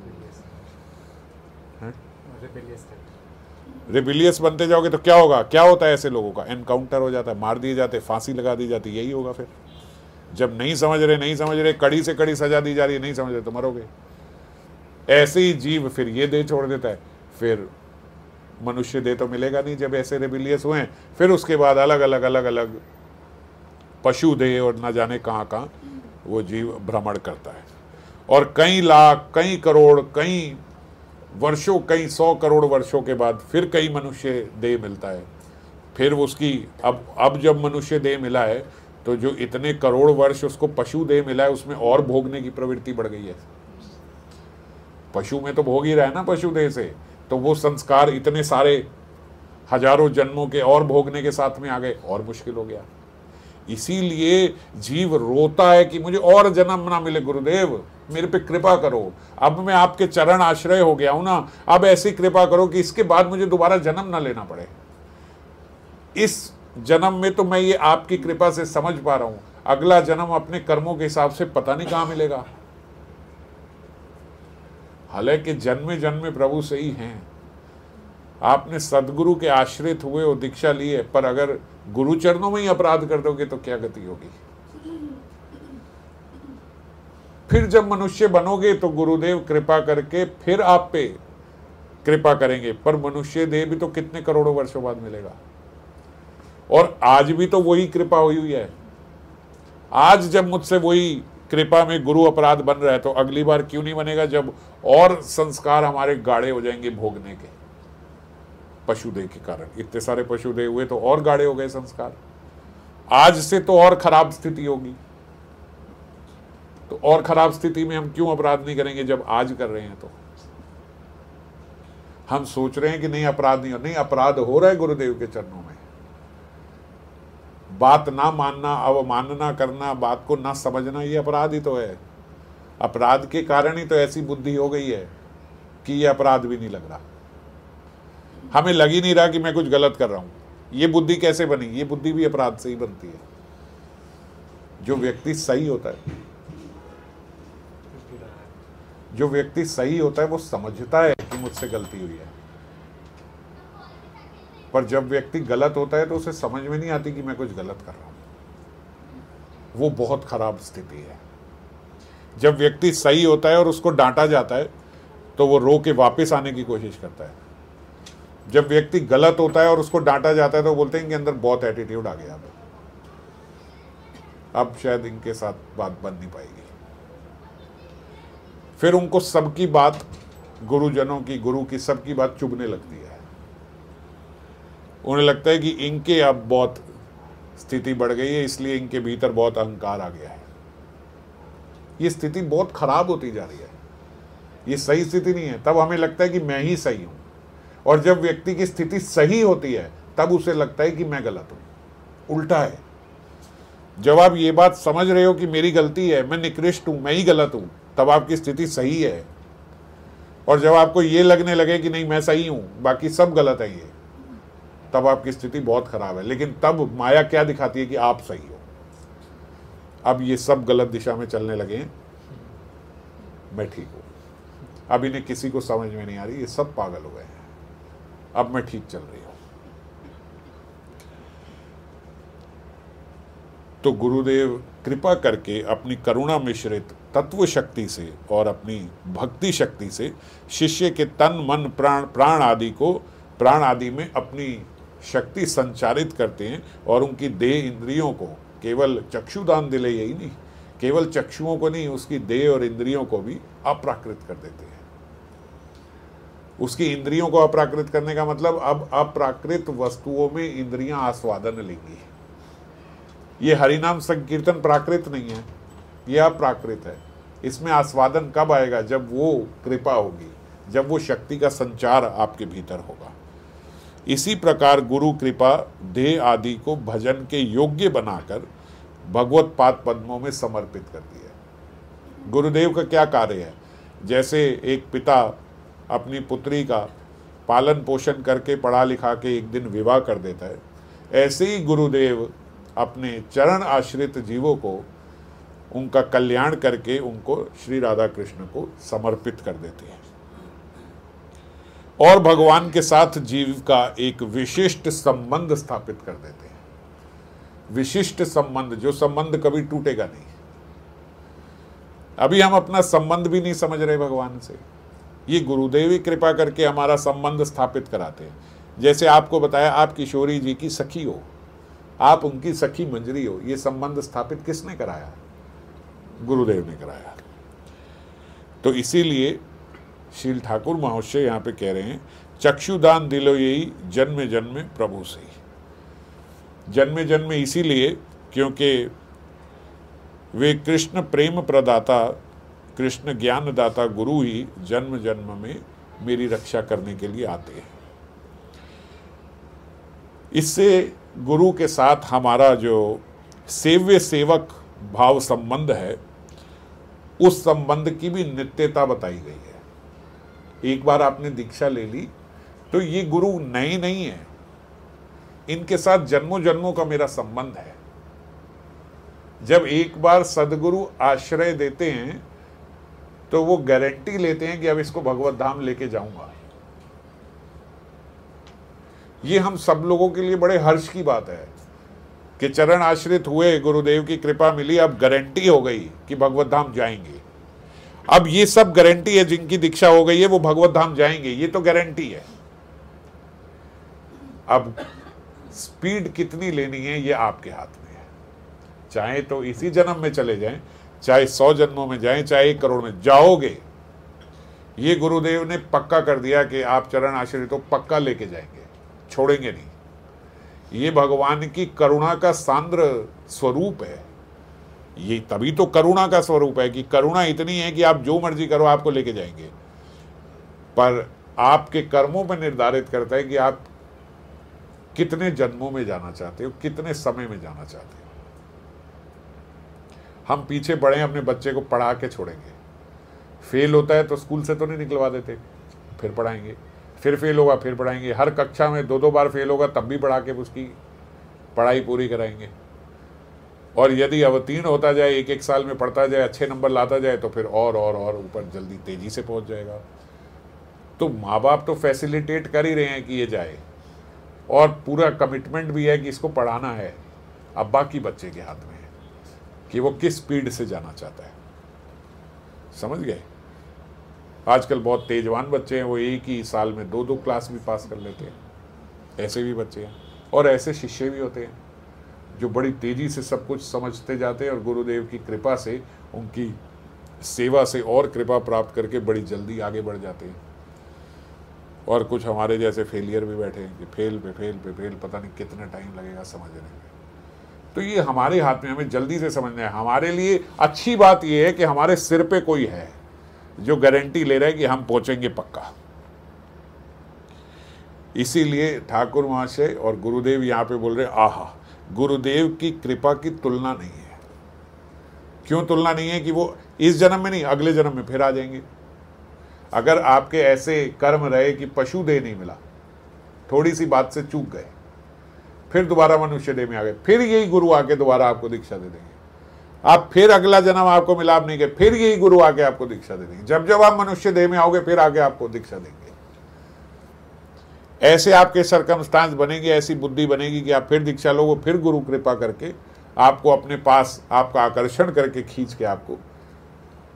रिबिलियस बनते जाओगे तो क्या होगा, क्या होता है ऐसे लोगों का, एनकाउंटर हो जाता है, मार दिए जाते, फांसी लगा दी जाती, यही होगा फिर। जब नहीं समझ रहे नहीं समझ रहे कड़ी से कड़ी सजा दी जा रही है, नहीं समझ रहे तो मरोगे। ऐसे ही जीव फिर ये देह छोड़ देता है, फिर मनुष्य देह तो मिलेगा नहीं जब ऐसे रिबिलियस हुए। फिर उसके बाद अलग अलग अलग अलग पशु देह और न जाने कहाँ कहाँ वो जीव भ्रमण करता है। और कई लाख कई करोड़ कई वर्षों कई सौ करोड़ वर्षों के बाद फिर कई मनुष्य देह मिलता है। फिर उसकी अब अब जब मनुष्य देह मिला है तो जो इतने करोड़ वर्ष उसको पशु देह मिला है उसमें और भोगने की प्रवृत्ति बढ़ गई है। पशु में तो भोग ही रहा है ना पशु देह से, तो वो संस्कार इतने सारे हजारों जन्मों के और भोगने के साथ में आ गए, और मुश्किल हो गया। इसीलिए जीव रोता है कि मुझे और जन्म ना मिले, गुरुदेव मेरे पे कृपा करो, अब मैं आपके चरण आश्रय हो गया हूं ना, अब ऐसी कृपा करो कि इसके बाद मुझे दोबारा जन्म ना लेना पड़े। इस जन्म में तो मैं ये आपकी कृपा से समझ पा रहा हूं, अगला जन्म अपने कर्मों के हिसाब से पता नहीं कहां मिलेगा। हालांकि जन्मे जन्मे प्रभु से ही हैं, आपने सदगुरु के आश्रित हुए और दीक्षा ली है, पर अगर गुरु चरणों में ही अपराध कर दोगे तो क्या गति होगी। फिर जब मनुष्य बनोगे तो गुरुदेव कृपा करके फिर आप पे कृपा करेंगे, पर मनुष्य देह भी तो कितने करोड़ों वर्षों बाद मिलेगा। और आज भी तो वही कृपा हुई हुई है। आज जब मुझसे वही कृपा में गुरु अपराध बन रहा है तो अगली बार क्यों नहीं बनेगा जब और संस्कार हमारे गाढ़े हो जाएंगे भोगने के, पशुदेह के कारण। इतने सारे पशुदेह हुए तो और गाढ़े हो गए संस्कार, आज से तो और खराब स्थिति होगी। तो और खराब स्थिति में हम क्यों अपराध नहीं करेंगे जब आज कर रहे हैं। तो हम सोच रहे हैं कि नहीं अपराध नहीं हो, नहीं अपराध हो रहा है गुरुदेव के चरणों में। बात ना मानना, अवमानना करना, बात को ना समझना, ये अपराध ही तो है। अपराध के कारण ही तो ऐसी बुद्धि हो गई है कि ये अपराध भी नहीं लग रहा, हमें लग ही नहीं रहा कि मैं कुछ गलत कर रहा हूं। ये बुद्धि कैसे बनी, ये बुद्धि भी अपराध से ही बनती है। जो व्यक्ति सही होता है जो व्यक्ति सही होता है वो समझता है कि मुझसे गलती हुई है, पर जब व्यक्ति गलत होता है तो उसे समझ में नहीं आती कि मैं कुछ गलत कर रहा हूं। वो बहुत खराब स्थिति है। जब व्यक्ति सही होता है और उसको डांटा जाता है तो वो रो के वापस आने की कोशिश करता है। जब व्यक्ति गलत होता है और उसको डांटा जाता है तो बोलते हैं कि अंदर बहुत एटीट्यूड आ गया, अब शायद इनके साथ बात बन नहीं पाएगी। फिर उनको सबकी बात, गुरुजनों की, गुरु की, सबकी बात चुभने लगती है। उन्हें लगता है कि इनके अब बहुत स्थिति बढ़ गई है, इसलिए इनके भीतर बहुत अहंकार आ गया है। ये स्थिति बहुत खराब होती जा रही है, ये सही स्थिति नहीं है। तब हमें लगता है कि मैं ही सही हूं, और जब व्यक्ति की स्थिति सही होती है तब उसे लगता है कि मैं गलत हूं। उल्टा है। जब आप ये बात समझ रहे हो कि मेरी गलती है, मैं निकृष्ट हूं, मैं ही गलत हूं, तब आपकी स्थिति सही है। और जब आपको ये लगने लगे कि नहीं मैं सही हूं, बाकी सब गलत है, ये तब आपकी स्थिति बहुत खराब है। लेकिन तब माया क्या दिखाती है कि आप सही हो। अब ये सब गलत दिशा में चलने लगे हैं, मैं ठीक हूं। अब इन्हें किसी को समझ में नहीं आ रही, ये सब पागल हो गए हैं, अब मैं ठीक चल रही हूं। तो गुरुदेव कृपा करके अपनी करुणा मिश्रित तत्व शक्ति से और अपनी भक्ति शक्ति से शिष्य के तन मन प्राण प्राण आदि को प्राण आदि में अपनी शक्ति संचारित करते हैं और उनकी देह इंद्रियों को, केवल चक्षुदान दिले यही नहीं, केवल चक्षुओं को नहीं, उसकी देह और इंद्रियों को भी अप्राकृत कर देते हैं। उसकी इंद्रियों को अप्राकृत करने का मतलब अब अप्राकृत वस्तुओं में इंद्रियां आस्वादन लेंगी। ये हरिनाम संकीर्तन प्राकृत नहीं है, यह अप्राकृत है। इसमें आस्वादन कब आएगा? जब वो कृपा होगी, जब वो शक्ति का संचार आपके भीतर होगा। इसी प्रकार गुरु कृपा देह आदि को भजन के योग्य बनाकर भगवत पाद पद्मों में समर्पित करती है। गुरुदेव का क्या कार्य है? जैसे एक पिता अपनी पुत्री का पालन पोषण करके पढ़ा लिखा के एक दिन विवाह कर देता है, ऐसे ही गुरुदेव अपने चरण आश्रित जीवों को उनका कल्याण करके उनको श्री राधा कृष्ण को समर्पित कर देते हैं और भगवान के साथ जीव का एक विशिष्ट संबंध स्थापित कर देते हैं। विशिष्ट संबंध, जो संबंध कभी टूटेगा नहीं। अभी हम अपना संबंध भी नहीं समझ रहे भगवान से, ये गुरुदेव ही कृपा करके हमारा संबंध स्थापित कराते हैं। जैसे आपको बताया, आप किशोरी जी की सखी हो, आप उनकी सखी मंजरी हो, ये संबंध स्थापित किसने कराया? गुरुदेव ने कराया। तो इसीलिए श्री ठाकुर महोदय यहाँ पे कह रहे हैं, चक्षुदान दिलो यही जन्म जन्म प्रभु से। जन्म जन्म इसीलिए क्योंकि वे कृष्ण प्रेम प्रदाता, कृष्ण ज्ञानदाता गुरु ही जन्म जन्म में मेरी रक्षा करने के लिए आते हैं। इससे गुरु के साथ हमारा जो सेव्य सेवक भाव संबंध है, उस संबंध की भी नित्यता बताई गई है। एक बार आपने दीक्षा ले ली तो ये गुरु नए नहीं है, इनके साथ जन्मों जन्मों का मेरा संबंध है। जब एक बार सदगुरु आश्रय देते हैं तो वो गारंटी लेते हैं कि अब इसको भगवत धाम लेके जाऊंगा। ये हम सब लोगों के लिए बड़े हर्ष की बात है कि चरण आश्रित हुए, गुरुदेव की कृपा मिली, अब गारंटी हो गई कि भगवत धाम जाएंगे। अब ये सब गारंटी है, जिनकी दीक्षा हो गई है वो भगवत धाम जाएंगे, ये तो गारंटी है। अब स्पीड कितनी लेनी है ये आपके हाथ में है। चाहे तो इसी जन्म में चले जाएं, चाहे सौ जन्मों में जाएं, चाहे एक करोड़ में जाओगे। ये गुरुदेव ने पक्का कर दिया कि आप चरण आश्रित हो, पक्का लेके जाएंगे, छोड़ेंगे नहीं। ये भगवान की करुणा का सांद्र स्वरूप है। ये तभी तो करुणा का स्वरूप है कि करुणा इतनी है कि आप जो मर्जी करो आपको लेके जाएंगे। पर आपके कर्मों पर निर्धारित करता है कि आप कितने जन्मों में जाना चाहते हो, कितने समय में जाना चाहते हो। हम पीछे बढ़े अपने बच्चे को पढ़ा के छोड़ेंगे, फेल होता है तो स्कूल से तो नहीं निकलवा देते, फिर पढ़ाएंगे, फिर फेल होगा फिर पढ़ाएंगे, हर कक्षा में दो दो बार फेल होगा तब भी पढ़ा के उसकी पढ़ाई पूरी कराएंगे। और यदि अवतीर्ण होता जाए, एक एक साल में पढ़ता जाए, अच्छे नंबर लाता जाए, तो फिर और और और ऊपर जल्दी तेजी से पहुंच जाएगा। तो माँ बाप तो फैसिलिटेट कर ही रहे हैं कि ये जाए, और पूरा कमिटमेंट भी है कि इसको पढ़ाना है। अब बाकी बच्चे के हाथ में है कि वो किस स्पीड से जाना चाहता है। समझ गए? आजकल बहुत तेजवान बच्चे हैं, वो एक ही साल में दो दो क्लास भी पास कर लेते हैं। ऐसे भी बच्चे हैं और ऐसे शिष्य भी होते हैं जो बड़ी तेजी से सब कुछ समझते जाते हैं और गुरुदेव की कृपा से, उनकी सेवा से और कृपा प्राप्त करके बड़ी जल्दी आगे बढ़ जाते हैं। और कुछ हमारे जैसे फेलियर भी बैठे हैं कि फेल पे फेल पे फेल, पता नहीं कितना टाइम लगेगा समझने में। तो ये हमारे हाथ में, हमें जल्दी से समझना है। हमारे लिए अच्छी बात ये है कि हमारे सिर पे कोई है जो गारंटी ले रहा है कि हम पहुंचेंगे पक्का। इसीलिए ठाकुर महाशय और गुरुदेव यहाँ पे बोल रहे हैं, आहा, गुरुदेव की कृपा की तुलना नहीं है। क्यों तुलना नहीं है? कि वो इस जन्म में नहीं, अगले जन्म में फिर आ जाएंगे। अगर आपके ऐसे कर्म रहे कि पशु देह नहीं मिला, थोड़ी सी बात से चूक गए, फिर दोबारा मनुष्य देह में आ गए, फिर यही गुरु आके दोबारा आपको दीक्षा दे देंगे। आप फिर अगला जन्म आपको मिला, आप नहीं गए, फिर यही गुरु आके आपको दीक्षा दे देंगे। जब जब आप मनुष्य देह में आओगे फिर आके आपको दीक्षा देंगे। ऐसे आपके सरकमस्टांस बनेंगे, ऐसी बुद्धि बनेगी कि आप फिर दीक्षा लोगे, फिर गुरु कृपा करके आपको अपने पास, आपका आकर्षण करके खींच के आपको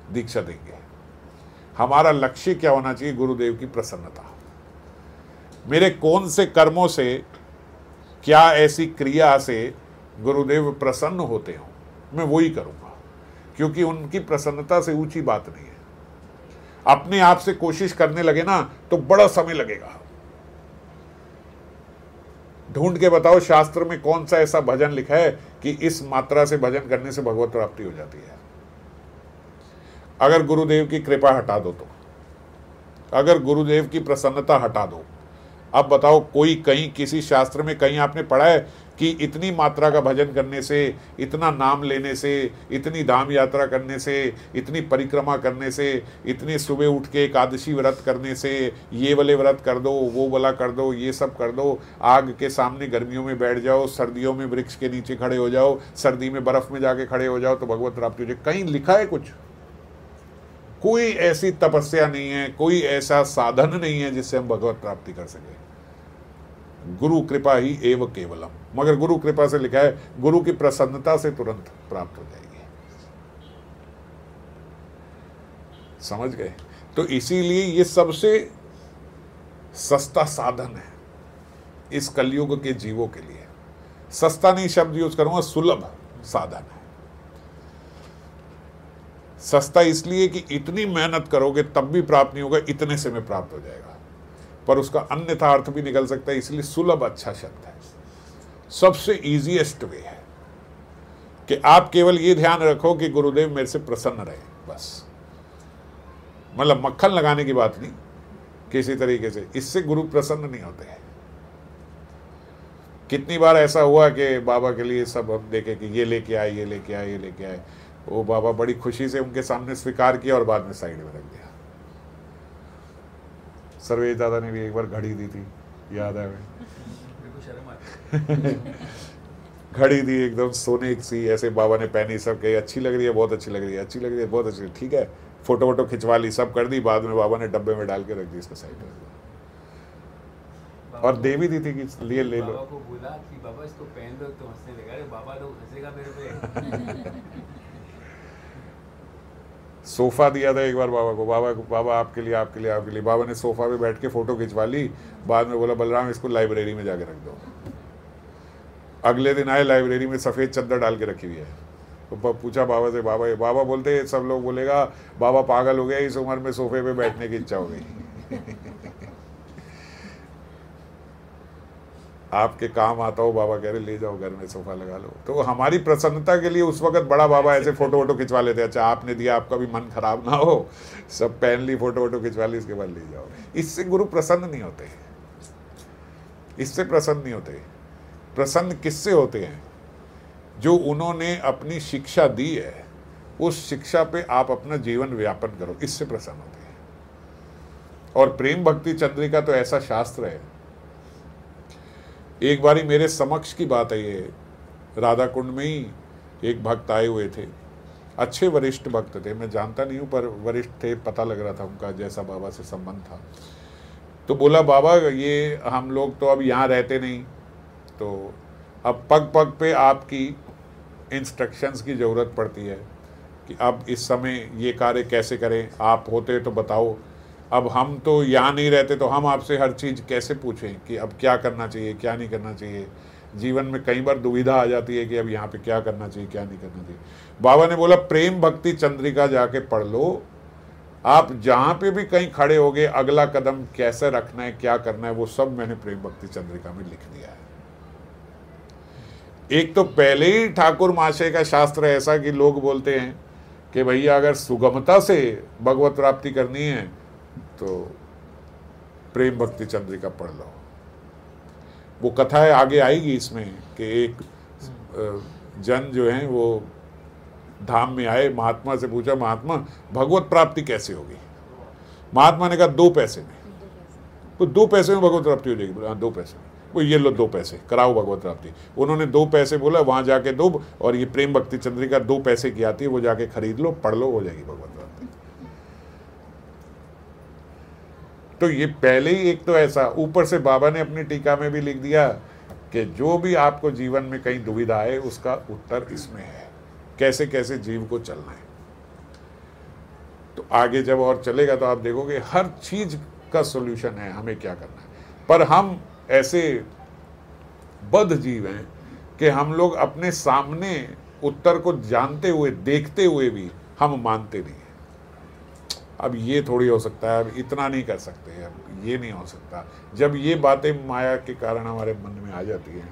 दीक्षा देंगे। हमारा लक्ष्य क्या होना चाहिए? गुरुदेव की प्रसन्नता। मेरे कौन से कर्मों से, क्या ऐसी क्रिया से गुरुदेव प्रसन्न होते हो, मैं वही करूंगा, क्योंकि उनकी प्रसन्नता से ऊंची बात नहीं है। अपने आप से कोशिश करने लगे ना तो बड़ा समय लगेगा। ढूंढ के बताओ शास्त्र में कौन सा ऐसा भजन लिखा है कि इस मात्रा से भजन करने से भगवत प्राप्ति हो जाती है। अगर गुरुदेव की कृपा हटा दो तो, अगर गुरुदेव की प्रसन्नता हटा दो, अब बताओ कोई कहीं किसी शास्त्र में कहीं आपने पढ़ा है कि इतनी मात्रा का भजन करने से, इतना नाम लेने से, इतनी धाम यात्रा करने से, इतनी परिक्रमा करने से, इतने सुबह उठ के एकादशी व्रत करने से, ये वाले व्रत कर दो, वो वाला कर दो, ये सब कर दो, आग के सामने गर्मियों में बैठ जाओ, सर्दियों में वृक्ष के नीचे खड़े हो जाओ, सर्दी में बर्फ में जाके खड़े हो जाओ तो भगवत प्राप्ति हो जाए? कहीं लिखा है कुछ? कोई ऐसी तपस्या नहीं है, कोई ऐसा साधन नहीं है जिससे हम भगवत प्राप्ति कर सके। गुरु कृपा ही एव केवलम। मगर गुरु कृपा से लिखा है गुरु की प्रसन्नता से तुरंत प्राप्त हो जाएगी। समझ गए? तो इसीलिए ये सबसे सस्ता साधन है इस कलयुग के जीवों के लिए। सस्ता नहीं शब्द यूज करूंगा, सुलभ साधन है। सस्ता इसलिए कि इतनी मेहनत करोगे तब भी प्राप्त नहीं होगा, इतने से में प्राप्त हो जाएगा, पर उसका अन्यथा अर्थ भी निकल सकता है, इसलिए सुलभ अच्छा शब्द है। सबसे इजीएस्ट वे है कि आप केवल ये ध्यान रखो कि गुरुदेव मेरे से प्रसन्न रहे, बस। मतलब मक्खन लगाने की बात नहीं, किसी तरीके से, इससे गुरु प्रसन्न नहीं होते हैं। कितनी बार ऐसा हुआ कि बाबा के लिए सब हम देखे कि ये लेके आए, ये लेके आए, ये लेके आए, वो बाबा बड़ी खुशी से उनके सामने स्वीकार किया और बाद में साइड में रख दिया। सर्वेश दादा ने भी एक बार घड़ी दी थी, याद है हमें? घड़ी दी एकदम सोने सी, ऐसे बाबा ने पहनी, सब कही अच्छी लग रही है, बहुत अच्छी लग रही है, अच्छी लग रही है, बहुत अच्छी, ठीक है, फोटो वोटो खिंचवा ली, सब कर दी, बाद में बाबा ने डब्बे में डाल के रख दी, इसको साइड में। और दे भी दी थी कि लिए ले लो। बाबा को बोला कि बाबा इसको पहन दो तो हंसने लगा। अरे बाबा तो हंसेगा मेरे पे। सोफा दिया था एक बार बाबा को, बाबा को बाबा आपके लिए, आपके लिए, आपके लिए। बाबा ने सोफा पे बैठ के फोटो खिंचवा ली, बाद में बोला बलराम इसको लाइब्रेरी में जाके रख दो। अगले दिन आए, लाइब्रेरी में सफ़ेद चादर डाल के रखी हुई है। तो पूछा बाबा से, बाबा बाबा बोलते सब लोग बोलेगा बाबा पागल हो गया, इस उम्र में सोफे पे बैठने की इच्छा हो गई। आपके काम आता हो, बाबा कह रहे ले जाओ घर में सोफा लगा लो। तो हमारी प्रसन्नता के लिए उस वक्त बड़ा बाबा ऐसे फोटो वोटो खिंचवा लेते, अच्छा आपने दिया, आपका भी मन खराब ना हो, सब पहन ली, फोटो वोटो खिंचवा ली, इसके बाद ले जाओ। इससे गुरु प्रसन्न नहीं होते, इससे प्रसन्न नहीं होते। प्रसन्न किससे होते हैं? जो उन्होंने अपनी शिक्षा दी है, उस शिक्षा पे आप अपना जीवन व्यापन करो, इससे प्रसन्न होते हैं। और प्रेम भक्ति चंद्रिका तो ऐसा शास्त्र है। एक बारी मेरे समक्ष की बात है, ये राधा कुंड में ही एक भक्त आए हुए थे, अच्छे वरिष्ठ भक्त थे, मैं जानता नहीं हूँ पर वरिष्ठ थे, पता लग रहा था उनका जैसा बाबा से संबंध था। तो बोला बाबा ये हम लोग तो अब यहाँ रहते नहीं, तो अब पग पग पे आपकी इंस्ट्रक्शंस की ज़रूरत पड़ती है कि अब इस समय ये कार्य कैसे करें, आप होते तो बताओ। अब हम तो यहाँ नहीं रहते तो हम आपसे हर चीज़ कैसे पूछें कि अब क्या करना चाहिए, क्या नहीं करना चाहिए। जीवन में कई बार दुविधा आ जाती है कि अब यहाँ पे क्या करना चाहिए, क्या नहीं करना चाहिए। बाबा ने बोला प्रेम भक्ति चंद्रिका जाके पढ़ लो, आप जहाँ पे भी कहीं खड़े होगे अगला कदम कैसे रखना है, क्या करना है, वो सब मैंने प्रेम भक्ति चंद्रिका में लिख दिया है। एक तो पहले ही ठाकुर महाशय का शास्त्र ऐसा कि लोग बोलते हैं कि भैया अगर सुगमता से भगवत प्राप्ति करनी है तो प्रेम भक्ति चंद्रिका पढ़ लो। वो कथा आगे आएगी इसमें कि एक जन जो है वो धाम में आए, महात्मा से पूछा महात्मा भगवत प्राप्ति कैसे होगी। महात्मा ने कहा दो पैसे में। तो दो पैसे में भगवत प्राप्ति हो जाएगी? बोला हाँ दो पैसे में। वो ये लो दो पैसे, कराओ भगवत प्राप्ति। उन्होंने दो पैसे बोला, वहाँ जाके दो, और ये प्रेम भक्ति चंद्रिका दो पैसे की आती है, वो जाके खरीद लो, पढ़ लो, हो जाएगी भगवत प्राप्ति। तो ये पहले ही एक तो ऐसा, ऊपर से बाबा ने अपनी टीका में भी लिख दिया कि जो भी आपको जीवन में कहीं दुविधा है उसका उत्तर इसमें है, कैसे कैसे जीव को चलना है। तो आगे जब और चलेगा तो आप देखोगे हर चीज का सॉल्यूशन है, हमें क्या करना है। पर हम ऐसे बद्ध जीव हैं कि हम लोग अपने सामने उत्तर को जानते हुए, देखते हुए भी हम मानते नहीं हैं। अब ये थोड़ी हो सकता है, अब इतना नहीं कर सकते, अब ये नहीं हो सकता। जब ये बातें माया के कारण हमारे मन में आ जाती हैं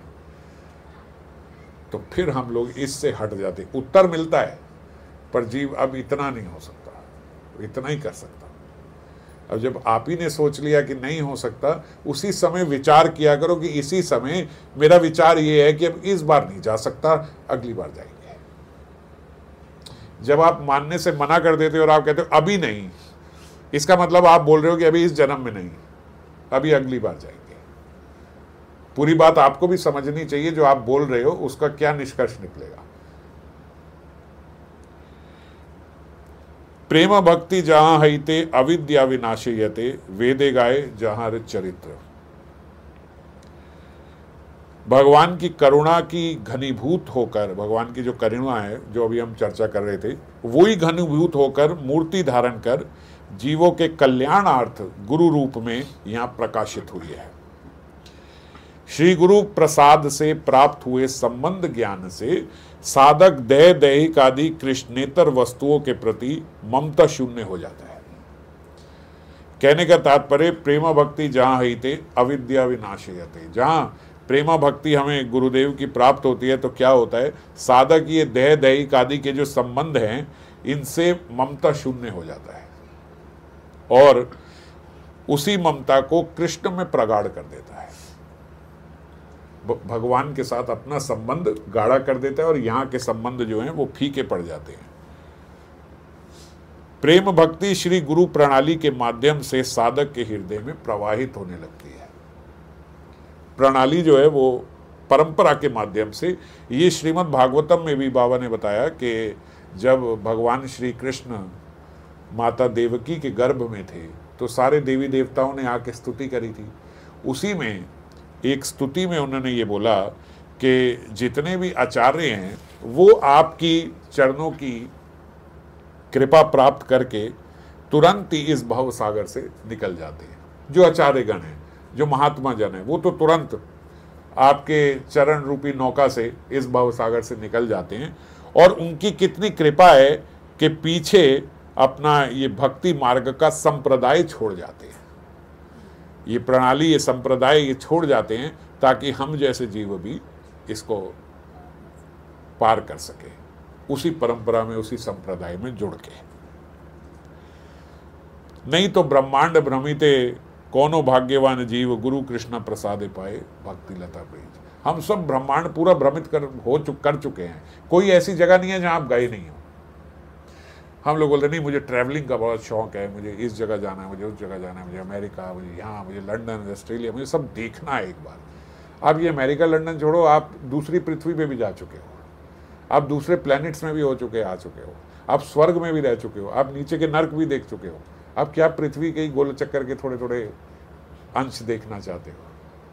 तो फिर हम लोग इससे हट जाते। उत्तर मिलता है पर जीव अब इतना नहीं हो सकता, इतना ही कर सकता। अब जब आप ही ने सोच लिया कि नहीं हो सकता, उसी समय विचार किया करो कि इसी समय मेरा विचार ये है कि अब इस बार नहीं जा सकता, अगली बार जाएंगे। जब आप मानने से मना कर देते हो और आप कहते हो अभी नहीं, इसका मतलब आप बोल रहे हो कि अभी इस जन्म में नहीं, अभी अगली बार जाएंगे। पूरी बात आपको भी समझनी चाहिए, जो आप बोल रहे हो उसका क्या निष्कर्ष निकलेगा। प्रेम भक्ति जहां हईते अविद्या विनाशयते, वेदे गाए जहां चरित्र। भगवान की करुणा की घनीभूत होकर, भगवान की जो करुणा है जो अभी हम चर्चा कर रहे थे, वही घनीभूत होकर मूर्ति धारण कर जीवों के कल्याणार्थ गुरु रूप में यहां प्रकाशित हुई है। श्री गुरु प्रसाद से प्राप्त हुए संबंध ज्ञान से साधक देह दैहिक आदि कृष्णेतर वस्तुओं के प्रति ममता शून्य हो जाता है। कहने का तात्पर्य प्रेम भक्ति जहां हईते अविद्या विनाशयते, जहां प्रेमा भक्ति हमें गुरुदेव की प्राप्त होती है तो क्या होता है, साधक ये देह दैहिक आदि के जो संबंध हैं इनसे ममता शून्य हो जाता है और उसी ममता को कृष्ण में प्रगाढ़ कर देता है, भगवान के साथ अपना संबंध गाढ़ा कर देता है और यहाँ के संबंध जो हैं वो फीके पड़ जाते हैं। प्रेम भक्ति श्री गुरु प्रणाली के माध्यम से साधक के हृदय में प्रवाहित होने लगती है। प्रणाली जो है वो परंपरा के माध्यम से, ये श्रीमद् भागवतम में भी बाबा ने बताया कि जब भगवान श्री कृष्ण माता देवकी के गर्भ में थे तो सारे देवी देवताओं ने आके स्तुति करी थी। उसी में एक स्तुति में उन्होंने ये बोला कि जितने भी आचार्य हैं वो आपकी चरणों की कृपा प्राप्त करके तुरंत ही इस भव सागर से निकल जाते हैं। जो आचार्यगण हैं, जो महात्मा जन हैं, वो तो तुरंत आपके चरण रूपी नौका से इस भव सागर से निकल जाते हैं। और उनकी कितनी कृपा है कि पीछे अपना ये भक्ति मार्ग का संप्रदाय छोड़ जाते हैं, ये प्रणाली, ये संप्रदाय ये छोड़ जाते हैं ताकि हम जैसे जीव भी इसको पार कर सके, उसी परंपरा में, उसी संप्रदाय में जुड़ के। नहीं तो ब्रह्मांड भ्रमिते कौनो भाग्यवान जीव, गुरु कृष्ण प्रसादे पाए भक्ति लता पेज। हम सब ब्रह्मांड पूरा भ्रमित कर हो चुक कर चुके हैं। कोई ऐसी जगह नहीं है जहां आप गए नहीं हो। हम लोग बोलते नहीं मुझे ट्रैवलिंग का बहुत शौक है, मुझे इस जगह जाना है, मुझे उस जगह जाना है, मुझे अमेरिका, मुझे यहाँ, मुझे लंदन, ऑस्ट्रेलिया, मुझे सब देखना है एक बार। आप ये अमेरिका लंदन छोड़ो, आप दूसरी पृथ्वी पे भी जा चुके हो, आप दूसरे प्लैनेट्स में भी हो चुके आ चुके हो, आप स्वर्ग में भी रह चुके हो, आप नीचे के नर्क भी देख चुके हो। आप क्या पृथ्वी के ही गोल चक्कर के थोड़े थोड़े अंश देखना चाहते हो?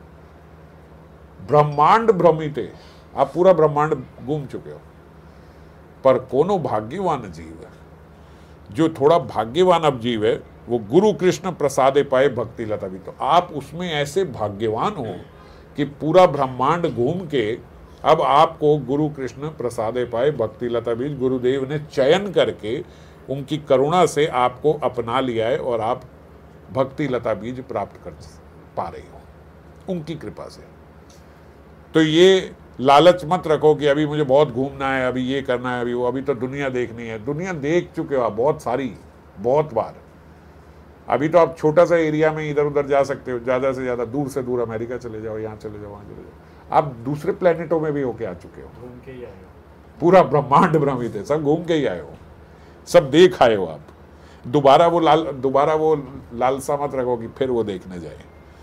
ब्रह्मांड भ्रमिते, आप पूरा ब्रह्मांड घूम चुके हो। पर कोनो भाग्यवान जीव है, जो थोड़ा भाग्यवान अब जीव है, वो गुरु कृष्ण प्रसादे पाए भक्ति लता भी। तो आप उसमें ऐसे भाग्यवान हो कि पूरा ब्रह्मांड घूम के अब आपको गुरु कृष्ण प्रसादे पाए भक्ति लता बीज गुरुदेव ने चयन करके उनकी करुणा से आपको अपना लिया है और आप भक्ति लता बीज प्राप्त कर पा रही हो उनकी कृपा से। तो ये लालच मत रखो कि अभी मुझे बहुत घूमना है, अभी ये करना है, अभी वो, अभी तो दुनिया देखनी है। दुनिया देख चुके हो आप बहुत सारी, बहुत बार। अभी तो आप छोटा सा एरिया में इधर उधर जा सकते हो, ज़्यादा से ज़्यादा दूर से दूर अमेरिका चले जाओ, यहाँ चले जाओ, वहाँ चले जाओ। आप दूसरे प्लेनेटों में भी होके आ चुके हो, घूम के ही आए हो। पूरा ब्रह्मांड भ्रमित है, सब घूम के ही आए हो, सब देख आए हो आप। दोबारा वो लाल दोबारा वो लालसा मत रखो कि फिर वो देखने जाए।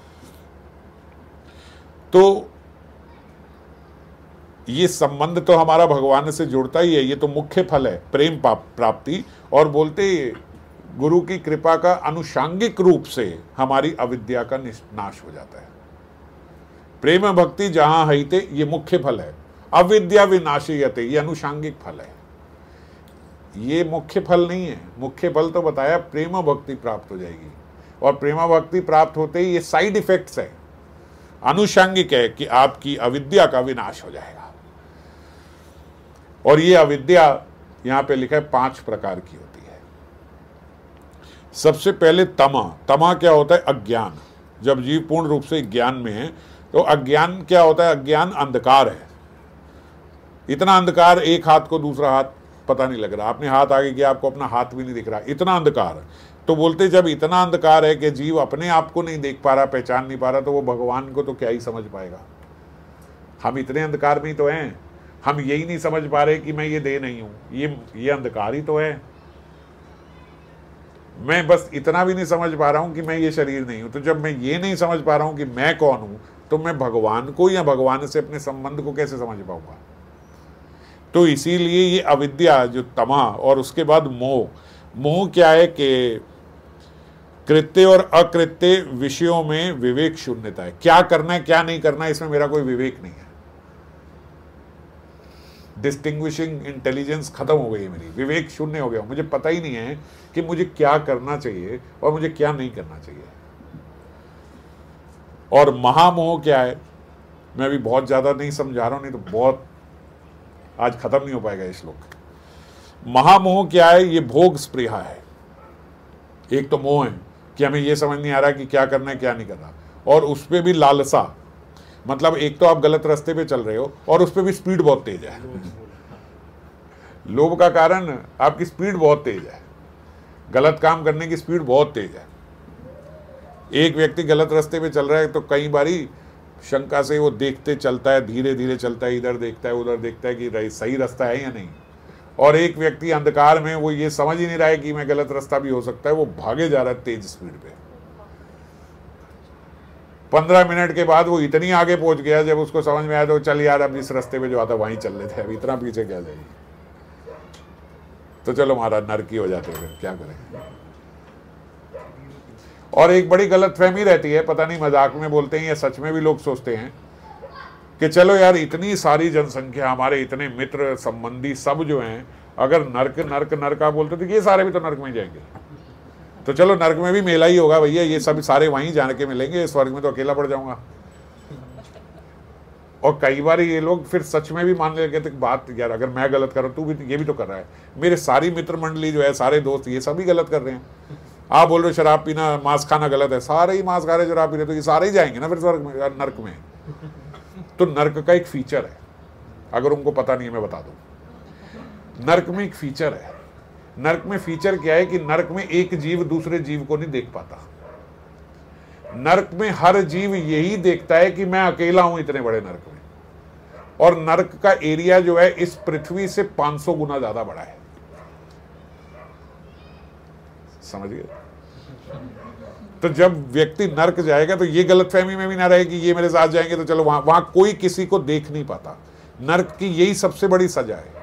तो ये संबंध तो हमारा भगवान से जुड़ता ही है, ये तो मुख्य फल है प्रेम प्राप्ति। और बोलते गुरु की कृपा का अनुषांगिक रूप से हमारी अविद्या का नाश हो जाता है। प्रेम भक्ति जहां हईते, ये मुख्य फल है। अविद्या विनाशयते, ये अनुषांगिक फल है। ये मुख्य फल नहीं है। मुख्य फल तो बताया प्रेम भक्ति प्राप्त हो जाएगी, और प्रेम भक्ति प्राप्त होते ही ये साइड इफेक्ट्स है, अनुषंगिक है कि आपकी अविद्या का विनाश हो जाएगा। और ये अविद्या यहां पे लिखा है पांच प्रकार की होती है। सबसे पहले तमा। तमा क्या होता है? अज्ञान। जब जीव पूर्ण रूप से ज्ञान में है तो अज्ञान क्या होता है? अज्ञान अंधकार है। इतना अंधकार, एक हाथ को दूसरा हाथ पता नहीं लग रहा, आपने हाथ आगे किया आपको अपना हाथ भी नहीं दिख रहा, इतना अंधकार। तो बोलते जब इतना अंधकार है कि जीव अपने आप को नहीं देख पा रहा, पहचान नहीं पा रहा, तो वो भगवान को तो क्या ही समझ पाएगा। हम इतने अंधकार में ही तो हैं, हम यही नहीं समझ पा रहे कि मैं ये दे नहीं हूं, ये ये अंधकार ही तो है। मैं बस इतना भी नहीं समझ पा रहा हूं कि मैं ये शरीर नहीं हूं। तो जब मैं ये नहीं समझ पा रहा हूं कि मैं कौन हूं, तो मैं भगवान को या भगवान से अपने संबंध को कैसे समझ पाऊंगा? तो इसीलिए ये अविद्या जो तमा, और उसके बाद मोह। मोह क्या है कि कृत्य और अकृत्य विषयों में विवेक शून्यता है। क्या करना है क्या नहीं करना है इसमें मेरा कोई विवेक नहीं है। डिस्टिंग्विशिंग इंटेलिजेंस खत्म हो गई है मेरी, विवेक शून्य हो गया। मुझे पता ही नहीं है कि मुझे क्या करना चाहिए और मुझे क्या नहीं करना चाहिए। और महामोह क्या है, मैं अभी बहुत ज्यादा नहीं समझा रहा हूं, नहीं तो बहुत आज खत्म नहीं हो पाएगा ये श्लोक। महामोह क्या है? ये भोग स्पृहा है। एक तो मोह है कि हमें ये समझ नहीं आ रहा कि क्या करना है क्या नहीं करना, और उस पर भी लालसा। मतलब एक तो आप गलत रास्ते पे चल रहे हो और उस पर भी स्पीड बहुत तेज है। लोभ का कारण आपकी स्पीड बहुत तेज है, गलत काम करने की स्पीड बहुत तेज है। एक व्यक्ति गलत रास्ते पे चल रहा है तो कई बारी शंका से वो देखते चलता है, धीरे धीरे चलता है, इधर देखता है उधर देखता है कि सही रास्ता है या नहीं। और एक व्यक्ति अंधकार में वो ये समझ ही नहीं रहा है कि मैं गलत रास्ता भी हो सकता है, वो भागे जा रहा है तेज स्पीड पे। पंद्रह मिनट के बाद वो इतनी आगे पहुंच गया, जब उसको समझ में आया तो चल यार अब इस रास्ते पे जो आता वहीं चल लेते हैं, अब इतना पीछे क्या जाएगी। तो चलो महाराज नरकी हो जाते हैं, क्या करें। और एक बड़ी गलतफहमी रहती है, पता नहीं मजाक में बोलते हैं या सच में भी लोग सोचते हैं कि चलो यार इतनी सारी जनसंख्या, हमारे इतने मित्र संबंधी सब जो हैं, अगर नरक नरक नरक आप बोलते तो ये सारे भी तो नरक में जाएंगे, तो चलो नरक में भी मेला ही होगा भैया, ये सब सारे वहीं जाने के मिलेंगे, स्वर्ग में तो अकेला पड़ जाऊंगा। और कई बार ये लोग फिर सच में भी मान लेते कि बात यार अगर मैं गलत कर रहा हूँ तू भी ये भी तो कर रहा है, मेरे सारी मित्र मंडली जो है, सारे दोस्त, ये सभी गलत कर रहे हैं। आप बोल रहे हो शराब पीना मांस खाना गलत है, सारे ही मांस खा रहे शराब पी रहे, तो ये सारे ही जाएंगे ना फिर स्वर्ग में, नरक में। तो नरक का एक फीचर है, अगर उनको पता नहीं है मैं बता दूं। नरक में एक फीचर है। नरक में फीचर क्या है कि नरक में एक जीव दूसरे जीव को नहीं देख पाता। नरक में हर जीव यही देखता है कि मैं अकेला हूं इतने बड़े नरक में। और नरक का एरिया जो है इस पृथ्वी से पाँच सौ गुना ज्यादा बड़ा है, समझ गए। तो जब व्यक्ति नरक जाएगा तो ये गलतफहमी में भी ना रहे कि ये मेरे साथ जाएंगे तो चलो वहां वहां कोई किसी को देख नहीं पाता। नरक की यही सबसे बड़ी सजा है।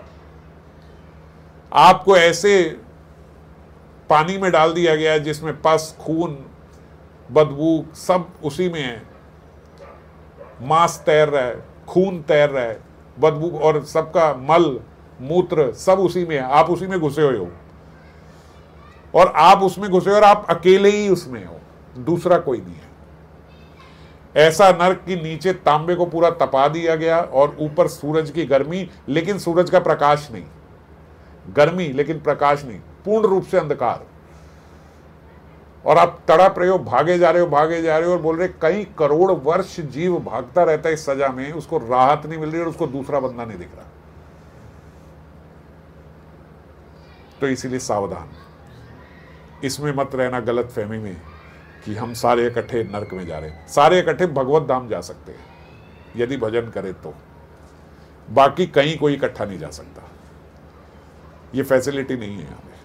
आपको ऐसे पानी में डाल दिया गया है जिसमें पस, खून, बदबू सब उसी में है, मांस तैर रहा है, खून तैर रहा है, बदबू और सबका मल मूत्र सब उसी में है, आप उसी में घुसे हुए हो और आप उसमें घुसे और आप अकेले ही उसमें हो, दूसरा कोई नहीं है। ऐसा नरक की नीचे तांबे को पूरा तपा दिया गया और ऊपर सूरज की गर्मी, लेकिन सूरज का प्रकाश नहीं, गर्मी लेकिन प्रकाश नहीं, पूर्ण रूप से अंधकार। और आप तड़प रहे हो, भागे जा रहे हो भागे जा रहे हो और बोल रहे कई करोड़ वर्ष जीव भागता रहता है इस सजा में, उसको राहत नहीं मिल रही और उसको दूसरा बंदा नहीं दिख रहा। तो इसीलिए सावधान, इसमें मत रहना गलत फहमी में कि हम सारे इकट्ठे नरक में जा रहे हैं। सारे इकट्ठे भगवत धाम जा सकते हैं यदि भजन करे तो, बाकी कहीं कोई इकट्ठा नहीं जा सकता, ये फैसिलिटी नहीं है यहां पे।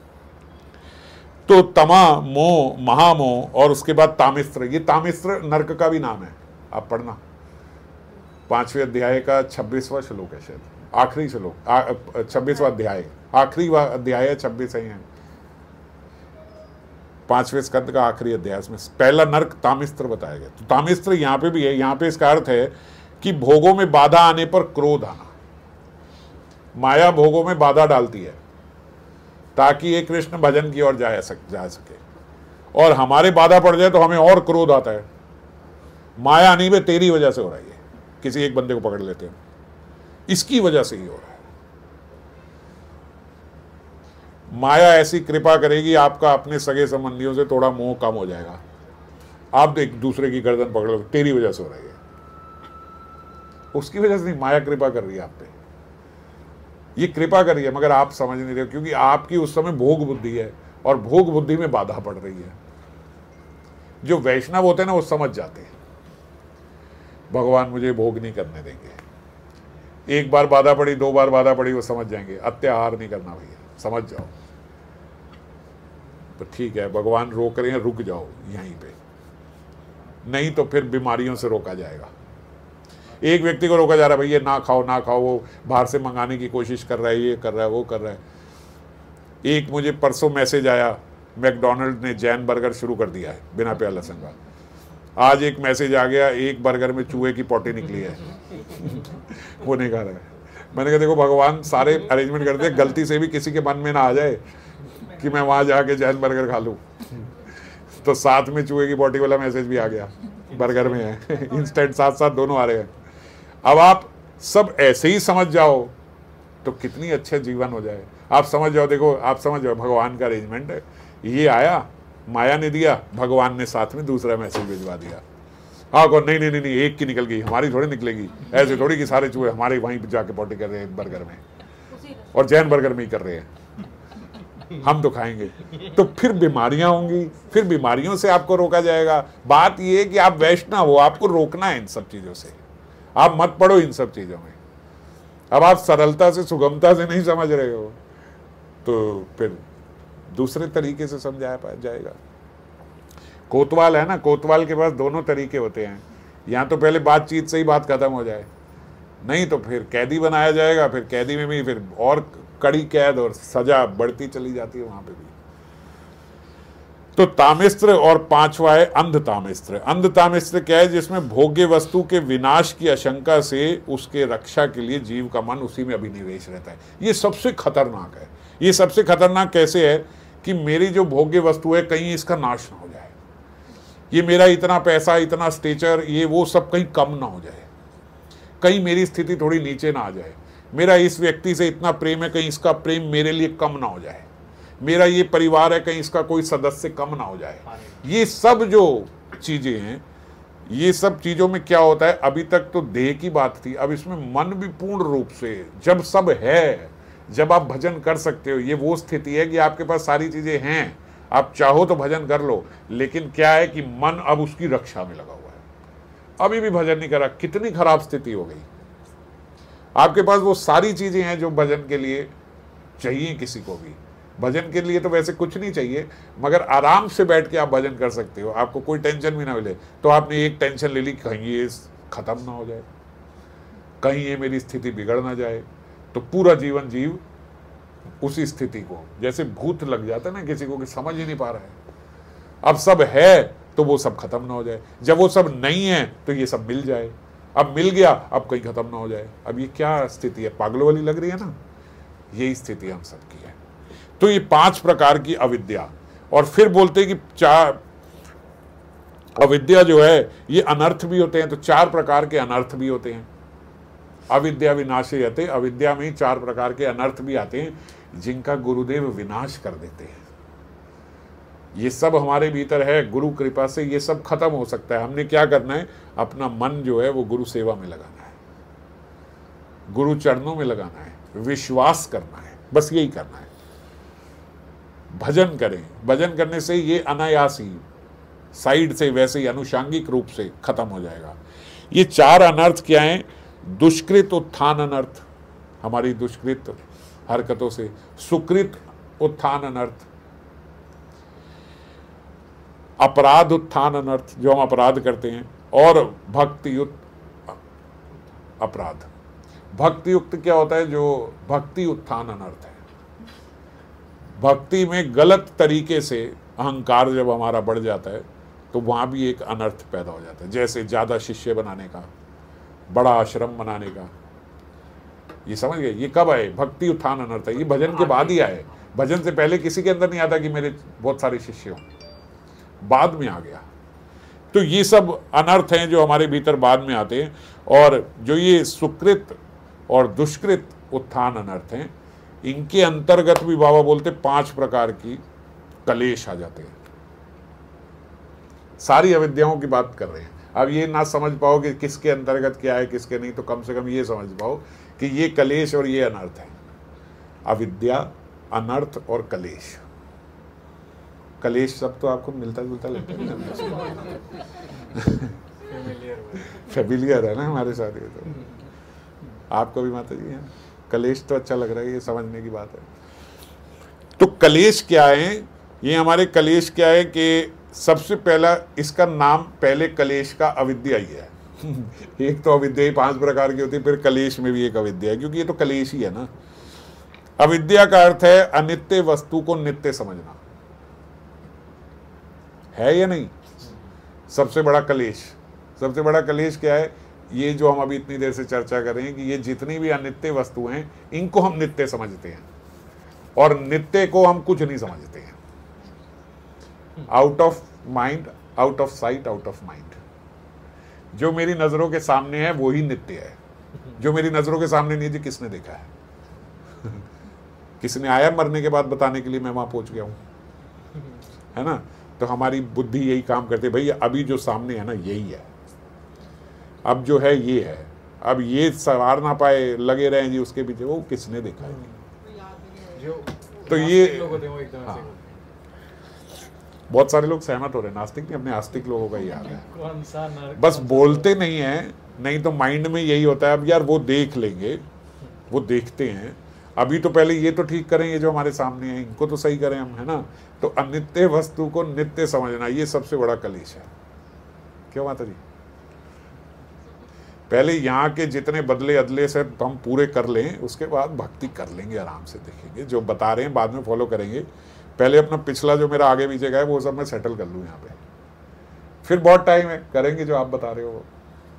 तो तमा, मोह, महामोह और उसके बाद तामिस्त्र। ये तामिस्त्र नरक का भी नाम है, आप पढ़ना पांचवें अध्याय का छब्बीसवां श्लोक है, शायद आखिरी श्लोक, छब्बीसवां अध्याय, आखिरी अध्याय है, छब्बीस ही है, पांचवें स्कंद का आखिरी अध्याय में पहला नरक तामिस्त्र बताया गया। तो तामिस्त्र यहां पे भी है। यहां पे इसका अर्थ है कि भोगों में बाधा आने पर क्रोध आना। माया भोगों में बाधा डालती है ताकि ये कृष्ण भजन की ओर जा सक जा सके। और हमारे बाधा पड़ जाए तो हमें और क्रोध आता है, माया नहीं बे तेरी वजह से हो रही है, किसी एक बंदे को पकड़ लेते हैं, इसकी वजह से ही हो रहा है। माया ऐसी कृपा करेगी, आपका अपने सगे संबंधियों से थोड़ा मोह कम हो जाएगा। आप एक दूसरे की गर्दन पकड़ लो, तेरी वजह से हो रही है, उसकी वजह से नहीं, माया कृपा कर रही है आप पे, ये कृपा कर रही है, मगर आप समझ नहीं रहे हो, क्योंकि आपकी उस समय भोग बुद्धि है और भोग बुद्धि में बाधा पड़ रही है। जो वैष्णव होते हैं ना वो समझ जाते हैं, भगवान मुझे भोग नहीं करने देंगे। एक बार बाधा पड़ी, दो बार बाधा पड़ी, वो समझ जाएंगे अत्याहार नहीं करना भैया, समझ जाओ तो ठीक है, भगवान रोक रहे हैं, रुक जाओ यहीं पे, नहीं तो फिर बीमारियों से रोका जाएगा। एक व्यक्ति को रोका जा रहा है, भैया ना खाओ ना खाओ, वो बाहर से मंगाने की कोशिश कर रहा है, ये कर रहा है वो कर रहा है। एक मुझे परसों मैसेज आया, मैकडोनल्ड ने जैन बर्गर शुरू कर दिया है बिना प्याज लहसुन का। आज एक मैसेज आ गया, एक बर्गर में चूहे की पोटी निकली है वो नहीं खा रहा है। मैंने कहा देखो भगवान सारे अरेंजमेंट करते हैं, गलती से भी किसी के मन में ना आ जाए कि मैं वहां जाके जैन बर्गर खा लूं, तो साथ में चूहे की पोटी वाला मैसेज भी आ गया, बर्गर में है इंस्टेंट, साथ साथ दोनों आ रहे हैं। अब आप सब ऐसे ही समझ जाओ तो कितनी अच्छा जीवन हो जाए। आप समझ जाओ, देखो आप समझ जाओ भगवान का अरेंजमेंट है, ये आया, माया ने दिया, भगवान ने साथ में दूसरा मैसेज भिजवा दिया। हाँ कौन, नहीं नहीं नहीं नहीं एक की निकल गई, हमारी थोड़ी निकलेगी, ऐसे थोड़ी कि सारे चूहे हमारे वहीं जाके पोटी कर रहे हैं बर्गर में, और जैन बर्गर में ही कर रहे हैं, हम तो खाएंगे। तो फिर बीमारियां होंगी, फिर बीमारियों से आपको रोका जाएगा। बात यह है कि आप वैष्णव हो, आपको रोकना है इन सब चीजों से, आप मत पड़ो इन सब चीजों में। अब आप सरलता से सुगमता से नहीं समझ रहे हो तो फिर दूसरे तरीके से समझाया जाएगा। कोतवाल है ना, कोतवाल के पास दोनों तरीके होते हैं, या तो पहले बातचीत से ही बात खत्म हो जाए, नहीं तो फिर कैदी बनाया जाएगा, फिर कैदी में भी फिर और कड़ी कैद और सजा बढ़ती चली जाती है वहां पे भी। तो तामिस्त्र, और पांचवा है अंध तामिस्त्र। अंध तामिस्त्र क्या है? जिसमें भोग्य वस्तु के विनाश की आशंका से उसके रक्षा के लिए जीव का मन उसी में अभिनिवेश रहता है। ये सबसे खतरनाक है। ये सबसे खतरनाक कैसे है कि मेरी जो भोग्य वस्तु है कहीं इसका नाश ना हो जाए, ये मेरा इतना पैसा, इतना स्टेचर, ये वो सब कहीं कम ना हो जाए, कहीं मेरी स्थिति थोड़ी नीचे ना आ जाए, मेरा इस व्यक्ति से इतना प्रेम है कहीं इसका प्रेम मेरे लिए कम ना हो जाए, मेरा ये परिवार है कहीं इसका कोई सदस्य कम ना हो जाए। ये सब जो चीजें हैं, ये सब चीजों में क्या होता है, अभी तक तो देह की बात थी, अब इसमें मन भी पूर्ण रूप से, जब सब है, जब आप भजन कर सकते हो, ये वो स्थिति है कि आपके पास सारी चीजें हैं, आप चाहो तो भजन कर लो, लेकिन क्या है कि मन अब उसकी रक्षा में लगा हुआ है, अभी भी भजन नहीं करा। कितनी खराब स्थिति हो गई। आपके पास वो सारी चीजें हैं जो भजन के लिए चाहिए। किसी को भी भजन के लिए तो वैसे कुछ नहीं चाहिए, मगर आराम से बैठ के आप भजन कर सकते हो, आपको कोई टेंशन भी ना मिले। तो आपने एक टेंशन ले ली, कहीं ये खत्म ना हो जाए, कहीं ये मेरी स्थिति बिगड़ ना जाए, तो पूरा जीवन जीव उसी स्थिति को, जैसे भूत लग जाता है ना किसी को कि समझ ही नहीं पा रहा है, अब सब है तो वो सब खत्म ना हो जाए, जब वो सब नहीं है तो ये सब मिल जाए, अब मिल गया अब कहीं खत्म ना हो जाए। अब ये क्या स्थिति है, पागलों वाली लग रही है ना, यही स्थिति हम सबकी है। तो ये पांच प्रकार की अविद्या, और फिर बोलते हैं कि चार अविद्या जो है ये अनर्थ भी होते हैं, तो चार प्रकार के अनर्थ भी होते हैं। अविद्या विनाशयते, अविद्या में ही चार प्रकार के अनर्थ भी आते हैं जिनका गुरुदेव विनाश कर देते हैं। ये सब हमारे भीतर है, गुरु कृपा से ये सब खत्म हो सकता है। हमने क्या करना है, अपना मन जो है वो गुरु सेवा में लगाना है, गुरु चरणों में लगाना है, विश्वास करना है, बस यही करना है। भजन करें, भजन करने से ये अनायासी साइड से वैसे ही अनुषांगिक रूप से खत्म हो जाएगा। ये चार अनर्थ क्या हैं? दुष्कृत उत्थान अनर्थ, हमारी दुष्कृत हरकतों से, सुकृत उत्थान अनर्थ, अपराध उत्थान अनर्थ, जो हम अपराध करते हैं, और भक्ति युक्त अपराध। भक्ति युक्त क्या होता है? जो भक्ति उत्थान अनर्थ है। भक्ति में गलत तरीके से अहंकार जब हमारा बढ़ जाता है तो वहां भी एक अनर्थ पैदा हो जाता है, जैसे ज्यादा शिष्य बनाने का, बड़ा आश्रम बनाने का। ये समझ गए? ये कब आए? भक्ति उत्थान अनर्थ है, ये भजन के बाद ही आए। भजन से पहले किसी के अंदर नहीं आता कि मेरे बहुत सारे शिष्य हों, बाद में आ गया। तो ये सब अनर्थ हैं जो हमारे भीतर बाद में आते हैं, और जो ये सुकृत और दुष्कृत उत्थान अनर्थ हैं, इनके अंतर्गत भी बाबा बोलते पांच प्रकार की कलेश आ जाते हैं। सारी अविद्याओं की बात कर रहे हैं। अब ये ना समझ पाओ कि किसके अंतर्गत क्या है किसके नहीं, तो कम से कम ये समझ पाओ कि ये कलेश और ये अनर्थ है। अविद्या, अनर्थ और कलेश। कलेश सब तो आपको मिलता जुलता लगता है, फेमिलियर है ना हमारे साथ। ये तो आपको भी माता जी है, कलेश तो अच्छा लग रहा है, ये समझने की बात है। तो कलेश क्या है? ये हमारे कलेश क्या है कि सबसे पहला इसका नाम पहले कलेश का अविद्या ही है। एक तो अविद्या ही पांच प्रकार की होती है, फिर कलेश में भी एक अविद्या है, क्योंकि ये तो कलेश ही है ना। अविद्या का अर्थ है अनित्य वस्तु को नित्य समझना, है या नहीं? सबसे बड़ा कलेश, सबसे बड़ा कलेश क्या है? ये जो हम अभी इतनी देर से चर्चा कर रहे हैं कि ये जितनी भी अनित्य वस्तु हैं, इनको हम नित्य समझते हैं, और नित्य को हम कुछ नहीं समझते हैं। Out of mind, out of sight, out of mind. जो मेरी नजरों के सामने है वो ही नित्य है, जो मेरी नजरों के सामने नहीं थी किसने देखा है? किसने आया मरने के बाद बताने के लिए मैं वहां पहुंच गया हूं, है ना? तो हमारी बुद्धि यही काम करती है, भैया अभी जो सामने है ना यही है, अब जो है ये है, अब ये सवार ना पाए लगे रहे जी उसके पीछे, वो किसने देखा है? जो तो ये लोग होते हैं वो एकदम हाँ, ऐसे होते हैं। बहुत सारे लोग सहमत हो रहे हैं, नास्तिक नहीं, अपने आस्तिक लोगों का ही हाल है। कौन सा नरक, बस कौन सा बोलते नहीं है, नहीं तो माइंड में यही होता है, अब यार वो देख लेंगे, वो देखते हैं, अभी तो पहले ये तो ठीक करें, ये जो हमारे सामने है इनको तो सही करें हम, है ना? तो अनित्य वस्तु को नित्य समझना, ये सबसे बड़ा कलेश है। क्यों माता जी? पहले यहाँ के जितने बदले अदले से हम पूरे कर लें, उसके बाद भक्ति कर लेंगे, आराम से देखेंगे, जो बता रहे हैं बाद में फॉलो करेंगे। पहले अपना पिछला जो मेरा आगे पीछे का है वो सब मैं सेटल कर लूँ यहाँ पे, फिर बहुत टाइम है, करेंगे जो आप बता रहे हो।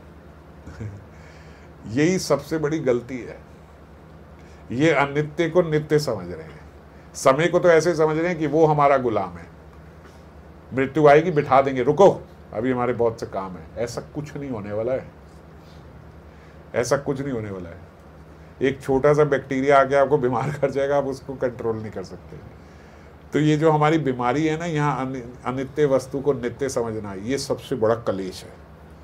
यही सबसे बड़ी गलती है, ये अनित्य को नित्य समझ रहे हैं, समय को तो ऐसे समझ रहे हैं कि वो हमारा गुलाम है, मृत्यु आएगी बिठा देंगे, रुको अभी हमारे बहुत से काम है। ऐसा कुछ नहीं होने वाला है, ऐसा कुछ नहीं होने वाला है। एक छोटा सा बैक्टीरिया आके आपको बीमार कर जाएगा, आप उसको कंट्रोल नहीं कर सकते। तो ये जो हमारी बीमारी है ना, यहाँ अनित्य वस्तु को नित्य समझना, ये सबसे बड़ा कलेश है।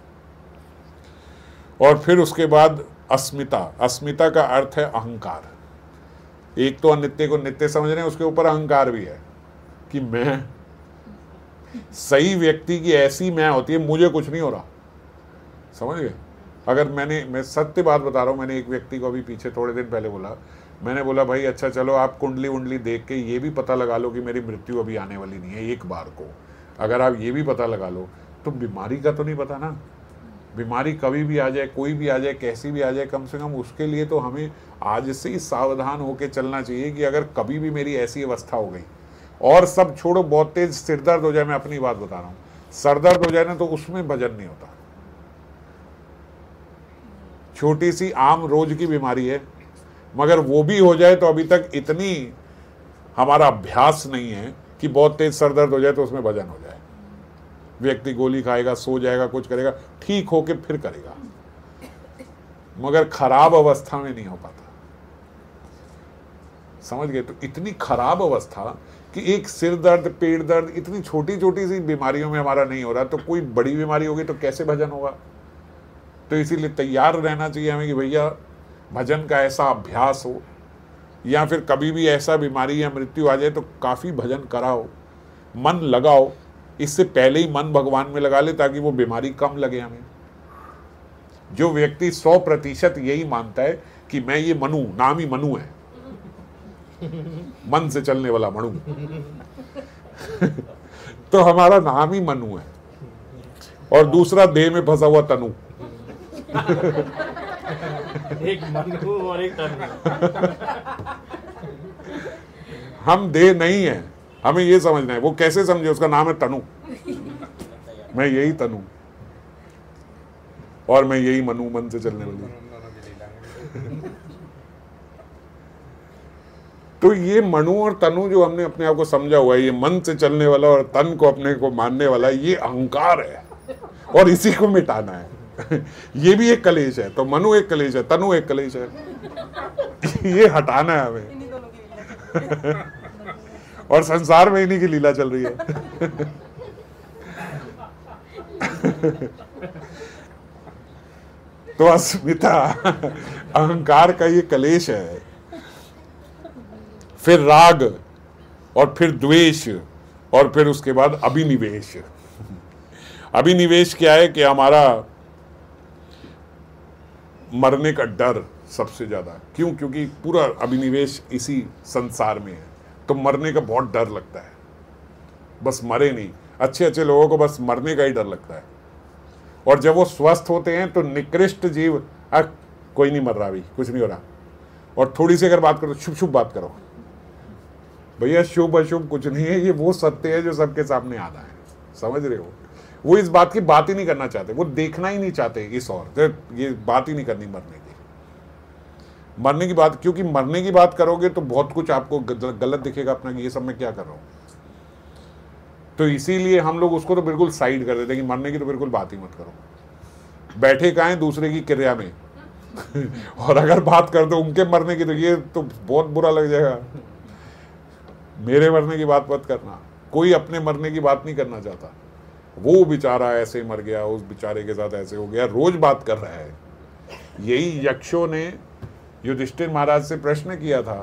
और फिर उसके बाद अस्मिता। अस्मिता का अर्थ है अहंकार। एक तो अनित्य को नित्य समझ रहे हैं, उसके ऊपर अहंकार भी है कि मैं, सही व्यक्ति की ऐसी मैं होती है, मुझे कुछ नहीं हो रहा, समझ गए? अगर मैंने, मैं सत्य बात बता रहा हूँ, मैंने एक व्यक्ति को अभी पीछे थोड़े दिन पहले बोला, मैंने बोला भाई अच्छा चलो आप कुंडली उंडली देख के ये भी पता लगा लो कि मेरी मृत्यु अभी आने वाली नहीं है एक बार को। अगर आप ये भी पता लगा लो तो बीमारी का तो नहीं पता ना, बीमारी कभी भी आ जाए, कोई भी आ जाए, कैसी भी आ जाए, कम से कम उसके लिए तो हमें आज से ही सावधान होकर चलना चाहिए कि अगर कभी भी मेरी ऐसी अवस्था हो गई, और सब छोड़ो, बहुत तेज सिर दर्द हो जाए, मैं अपनी बात बता रहा हूँ, सर दर्द हो जाए ना तो उसमें भजन नहीं होता। छोटी सी आम रोज की बीमारी है, मगर वो भी हो जाए तो अभी तक इतनी हमारा अभ्यास नहीं है कि बहुत तेज सर दर्द हो जाए तो उसमें भजन हो जाए। व्यक्ति गोली खाएगा, सो जाएगा, कुछ करेगा, ठीक होके फिर करेगा, मगर खराब अवस्था में नहीं हो पाता। समझ गए? तो इतनी खराब अवस्था कि एक सिर दर्द, पेट दर्द, इतनी छोटी छोटी सी बीमारियों में हमारा नहीं हो रहा, तो कोई बड़ी बीमारी होगी तो कैसे भजन होगा? तो इसीलिए तैयार रहना चाहिए हमें कि भैया भजन का ऐसा अभ्यास हो, या फिर कभी भी ऐसा बीमारी या मृत्यु आ जाए तो काफ़ी भजन कराओ, मन लगाओ। इससे पहले ही मन भगवान में लगा ले ताकि वो बीमारी कम लगे हमें। जो व्यक्ति सौ प्रतिशत यही मानता है कि मैं ये मनु, नाम ही मनु है, मन से चलने वाला मनु तो हमारा नाम ही मनु है, और दूसरा देह में फंसा हुआ तनु एक मनु और एक तनु। हम देह नहीं है, हमें ये समझना है। वो कैसे समझे? उसका नाम है तनु, मैं यही तनु और मैं यही मनु, मन से चलने वाली। तो ये मनु और तनु जो हमने अपने आप को समझा हुआ है, ये मन से चलने वाला और तन को अपने को मानने वाला, ये अहंकार है और इसी को मिटाना है। ये भी एक कलेश है। तो मनु एक कलेश है, तनु एक कलेश है, ये हटाना है हमें। और संसार में इन्हीं की लीला चल रही है। तो अस्मिता अहंकार का ये कलेश है। फिर राग और फिर द्वेष और फिर उसके बाद अभिनिवेश। अभिनिवेश क्या है कि हमारा मरने का डर सबसे ज्यादा। क्यों? क्योंकि पूरा अभिनिवेश इसी संसार में है, तो मरने का बहुत डर लगता है। बस मरे नहीं, अच्छे अच्छे लोगों को बस मरने का ही डर लगता है। और जब वो स्वस्थ होते हैं तो निकृष्ट जीव, आ, कोई नहीं मर रहा, अभी कुछ नहीं हो रहा। और थोड़ी सी अगर बात करो, शुभ शुभ बात करो, भैया शुभ अशुभ कुछ नहीं है, ये वो सत्य है जो सबके सामने आना है। समझ रहे हो? वो इस बात की बात ही नहीं करना चाहते, वो देखना ही नहीं चाहते इस और तो ये बात ही नहीं करनी मरने की। मरने की बात, क्योंकि मरने की बात करोगे तो बहुत कुछ आपको गलत दिखेगा अपना कि ये सब मैं क्या कर रहा हूँ। तो इसीलिए हम लोग उसको तो बिल्कुल साइड कर देते हैं कि मरने की तो बिल्कुल बात ही मत करो। बैठे कहाँ हैं दूसरे की क्रिया में और अगर बात कर दो उनके मरने की तो ये तो बहुत बुरा लग जाएगा। मेरे मरने की बात मत करना। कोई अपने मरने की बात नहीं करना चाहता। वो बेचारा ऐसे मर गया, उस बेचारे के साथ ऐसे हो गया, रोज बात कर रहा है। यही यक्षों ने युधिष्ठिर महाराज से प्रश्न किया था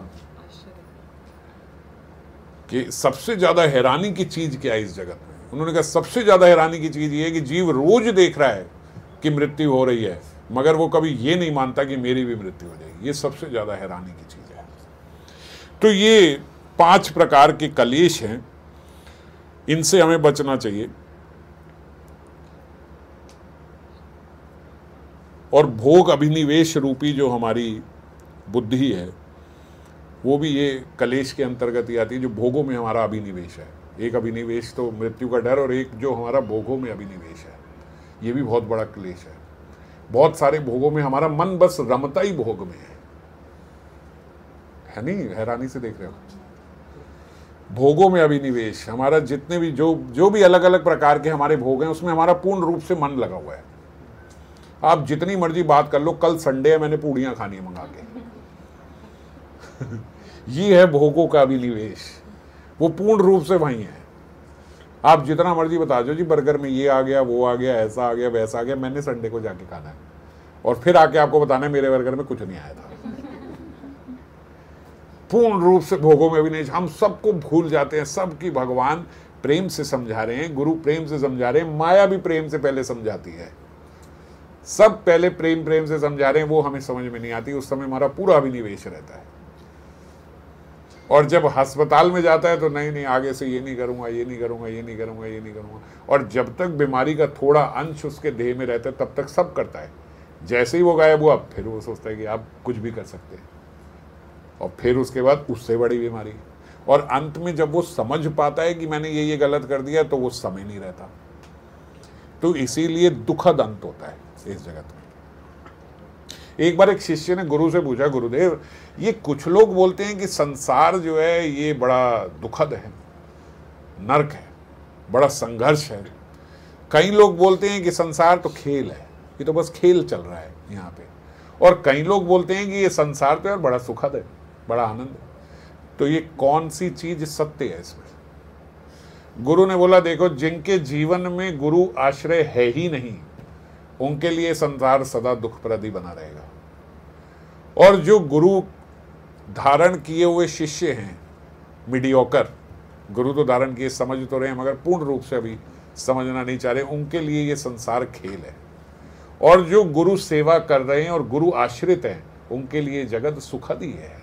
कि सबसे ज्यादा हैरानी की चीज क्या है इस जगत में। उन्होंने कहा सबसे ज्यादा हैरानी की चीज ये है कि जीव रोज देख रहा है कि मृत्यु हो रही है, मगर वो कभी ये नहीं मानता कि मेरी भी मृत्यु हो जाएगी। ये सबसे ज्यादा हैरानी की चीज है। तो ये पांच प्रकार के कलेश हैं, इनसे हमें बचना चाहिए। और भोग अभिनिवेश रूपी जो हमारी बुद्धि है वो भी ये कलेश के अंतर्गत ही आती है, जो भोगों में हमारा अभिनिवेश है। एक अभिनिवेश तो मृत्यु का डर, और एक जो हमारा भोगों में अभिनिवेश है, ये भी बहुत बड़ा क्लेश है। बहुत सारे भोगों में हमारा मन बस रमता ही भोग में है, है नहीं? हैरानी से देख रहे हो। भोगों में अभिनिवेश, हमारा जितने भी जो जो भी अलग अलग प्रकार के हमारे भोग हैं उसमें हमारा पूर्ण रूप से मन लगा हुआ है। आप जितनी मर्जी बात कर लो, कल संडे है मैंने पूड़ियां खानी है मंगा के ये है भोगों का अभिनिवेश, वो पूर्ण रूप से वहीं है। आप जितना मर्जी बता दो जी बर्गर में ये आ गया, वो आ गया, ऐसा आ गया, वैसा आ गया, मैंने संडे को जाके खाना है, और फिर आके आपको बताना है मेरे बर्गर में कुछ नहीं आया था। पूर्ण रूप से भोगों में अभिनिवेश। हम सबको भूल जाते हैं, सबकी भगवान प्रेम से समझा रहे हैं, गुरु प्रेम से समझा रहे हैं, माया भी प्रेम से पहले समझाती है। सब पहले प्रेम प्रेम से समझा रहे हैं, वो हमें समझ में नहीं आती। उस समय हमारा पूरा अभिनिवेश रहता है। और जब अस्पताल में जाता है तो नहीं नहीं आगे से ये नहीं करूंगा, ये नहीं करूंगा, ये नहीं करूंगा, ये नहीं करूंगा। और जब तक बीमारी का थोड़ा अंश उसके देह में रहता है तब तक सब करता है। जैसे ही वो गायब हुआ फिर वो सोचता है कि आप कुछ भी कर सकते हैं, और फिर उसके बाद उससे बड़ी बीमारी। और अंत में जब वो समझ पाता है कि मैंने ये ये गलत कर दिया तो वो समय नहीं रहता। तो इसीलिए दुखद अंत होता है इस जगत में। एक बार एक शिष्य ने गुरु से पूछा, गुरुदेव ये कुछ लोग बोलते हैं कि संसार जो है ये बड़ा दुखद है, नरक है, बड़ा संघर्ष है। कई लोग बोलते हैं कि संसार तो खेल है, ये तो बस खेल चल रहा है यहाँ पे। और कई लोग बोलते हैं कि ये संसार तो यार बड़ा सुखद है, बड़ा आनंद है। तो ये कौन सी चीज सत्य है इसमें? गुरु ने बोला, देखो जिनके जीवन में गुरु आश्रय है ही नहीं उनके लिए संसार सदा दुखप्रद ही बना रहेगा। और जो गुरु धारण किए हुए शिष्य हैं, मीडियोकर, गुरु तो धारण किए, समझ तो रहे हैं मगर पूर्ण रूप से अभी समझना नहीं चाह रहे, उनके लिए ये संसार खेल है। और जो गुरु सेवा कर रहे हैं और गुरु आश्रित हैं उनके लिए जगत सुखद ही है,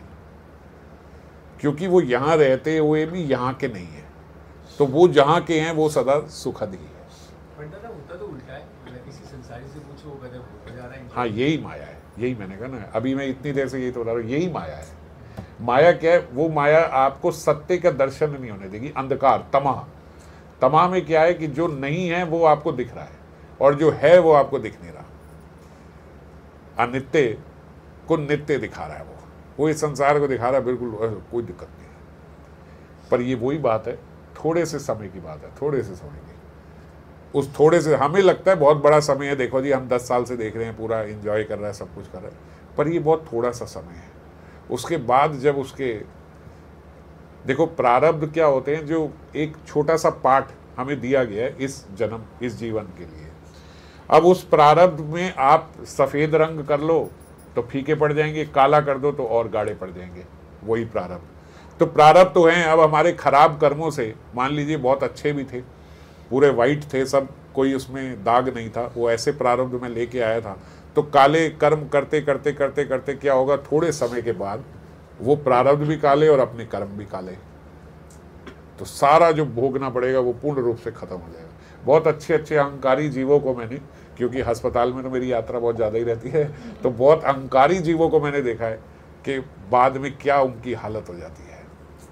क्योंकि वो यहाँ रहते हुए भी यहाँ के नहीं है, तो वो जहाँ के हैं वो सदा सुखद ही है। तो उल्टा है, किसी संसारी से पूछो वो कहते हैं जा रहा है। हाँ यही माया है, यही मैंने कहा ना, अभी मैं इतनी देर से यही तो बता रहा हूँ, यही माया है। माया क्या है? वो माया आपको सत्य का दर्शन नहीं होने देगी। अंधकार, तमह, तमह में क्या है कि जो नहीं है वो आपको दिख रहा है और जो है वो आपको दिख नहीं रहा। अनित्य को नित्य दिखा रहा है वो, वो इस संसार को दिखा रहा है, बिल्कुल कोई दिक्कत नहीं है। पर ये वही बात है, थोड़े से समय की बात है, थोड़े से समय की। उस थोड़े से हमें लगता है बहुत बड़ा समय है, देखो जी हम दस साल से देख रहे हैं, पूरा एंजॉय कर रहा है, सब कुछ कर रहा है, पर ये बहुत थोड़ा सा समय है। उसके बाद जब उसके देखो प्रारब्ध क्या होते हैं, जो एक छोटा सा पाठ हमें दिया गया है इस जन्म इस जीवन के लिए। अब उस प्रारब्ध में आप सफ़ेद रंग कर लो तो फीके पड़ जाएंगे, काला कर दो तो और गाढ़े पड़ जाएंगे, वही प्रारब्ध। तो प्रारब्ध तो हैं। अब हमारे खराब कर्मों से, मान लीजिए बहुत अच्छे भी थे, पूरे वाइट थे सब, कोई उसमें दाग नहीं था, वो ऐसे प्रारब्ध में लेके आया था, तो काले कर्म करते करते करते करते क्या होगा, थोड़े समय के बाद वो प्रारब्ध भी काले और अपने कर्म भी काले, तो सारा जो भोगना पड़ेगा वो पूर्ण रूप से खत्म हो जाएगा। बहुत अच्छे अच्छे अहंकारी जीवों को मैंने, क्योंकि अस्पताल में तो मेरी यात्रा बहुत ज़्यादा ही रहती है, तो बहुत अहंकारी जीवों को मैंने देखा है कि बाद में क्या उनकी हालत हो जाती है।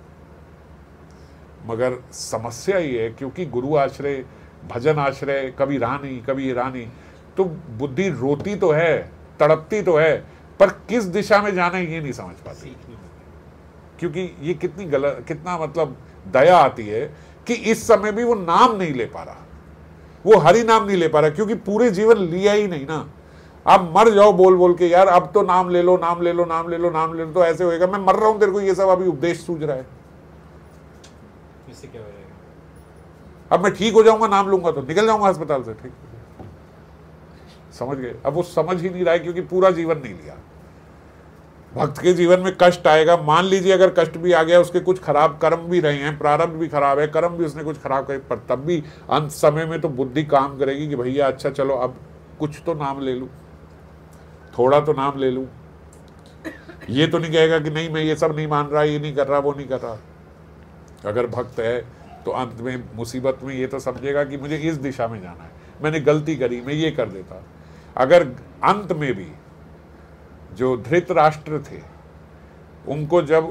मगर समस्या ये है, क्योंकि गुरु आश्रय, भजन आश्रय कभी रहा नहीं, कभी ये रहा नहीं, तो बुद्धि रोती तो है, तड़पती तो है, पर किस दिशा में जाना है ये नहीं समझ पाती। क्योंकि ये कितनी गलत, कितना मतलब दया आती है कि इस समय भी वो नाम नहीं ले पा रहा, वो हरि नाम नहीं ले पा रहा, क्योंकि पूरे जीवन लिया ही नहीं ना। आप मर जाओ बोल बोल के, यार अब तो नाम ले लो, नाम ले लो, नाम ले लो, नाम ले लो, तो ऐसे होएगा मैं मर रहा हूं, तेरे को ये सब अभी उपदेश सूझ रहा है, इससे क्या हो जाएगा? अब मैं ठीक हो जाऊंगा, नाम लूंगा तो निकल जाऊंगा अस्पताल से, ठीक समझ गए। अब वो समझ ही नहीं रहा है, क्योंकि पूरा जीवन नहीं लिया। भक्त के जीवन में कष्ट आएगा, मान लीजिए अगर कष्ट भी आ गया, उसके कुछ खराब कर्म भी रहे हैं, प्रारब्ध भी खराब है, कर्म भी उसने कुछ खराब करे, पर तब भी अंत समय में तो बुद्धि काम करेगी कि भैया अच्छा चलो अब कुछ तो नाम ले लूं, थोड़ा तो नाम ले लूं। ये तो नहीं कहेगा कि नहीं मैं ये सब नहीं मान रहा, ये नहीं कर रहा, वो नहीं कर रहा। अगर भक्त है तो अंत में मुसीबत में ये तो समझेगा कि मुझे इस दिशा में जाना है, मैंने गलती करी, मैं ये कर देता। अगर अंत में भी जो धृतराष्ट्र थे, उनको जब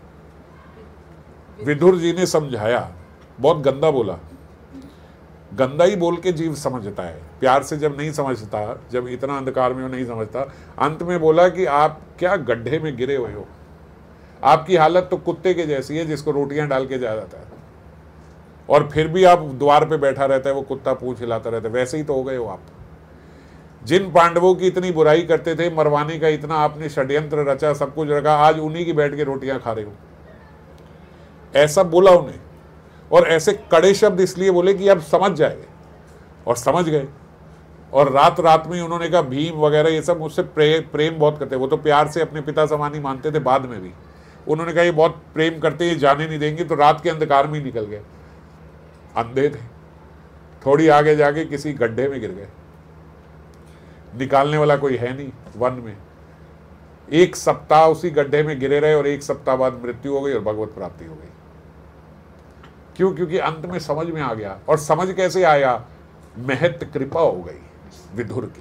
विदुर जी ने समझाया, बहुत गंदा बोला, गंदा ही बोल के जीव समझता है, प्यार से जब नहीं समझता, जब इतना अंधकार में वो नहीं समझता, अंत में बोला कि आप क्या गड्ढे में गिरे हुए हो, आपकी हालत तो कुत्ते के जैसी है जिसको रोटियां डाल के जा जाता है और फिर भी आप द्वार पे बैठा रहता है, वो कुत्ता पूंछ हिलाता रहता है, वैसे ही तो हो गए हो आप। जिन पांडवों की इतनी बुराई करते थे, मरवाने का इतना आपने षड्यंत्र रचा, सब कुछ रखा, आज उन्हीं की बैठ के रोटियां खा रहे हो, ऐसा बोला उन्हें। और ऐसे कड़े शब्द इसलिए बोले कि अब समझ जाए, और समझ गए। और रात रात में उन्होंने कहा, भीम वगैरह ये सब मुझसे प्रे, प्रेम बहुत करते, वो तो प्यार से अपने पिता समान ही मानते थे, बाद में भी उन्होंने कहा ये बहुत प्रेम करते, ये जाने नहीं देंगे, तो रात के अंधकार में ही निकल गए। अंधे थे, थोड़ी आगे जाके किसी गड्ढे में गिर गए, निकालने वाला कोई है नहीं वन में। एक सप्ताह उसी गड्ढे में गिरे रहे और एक सप्ताह बाद मृत्यु हो गई और भगवत प्राप्ति हो गई। क्यों? क्योंकि अंत में समझ में आ गया। और समझ कैसे आया? महत कृपा हो गई विदुर की,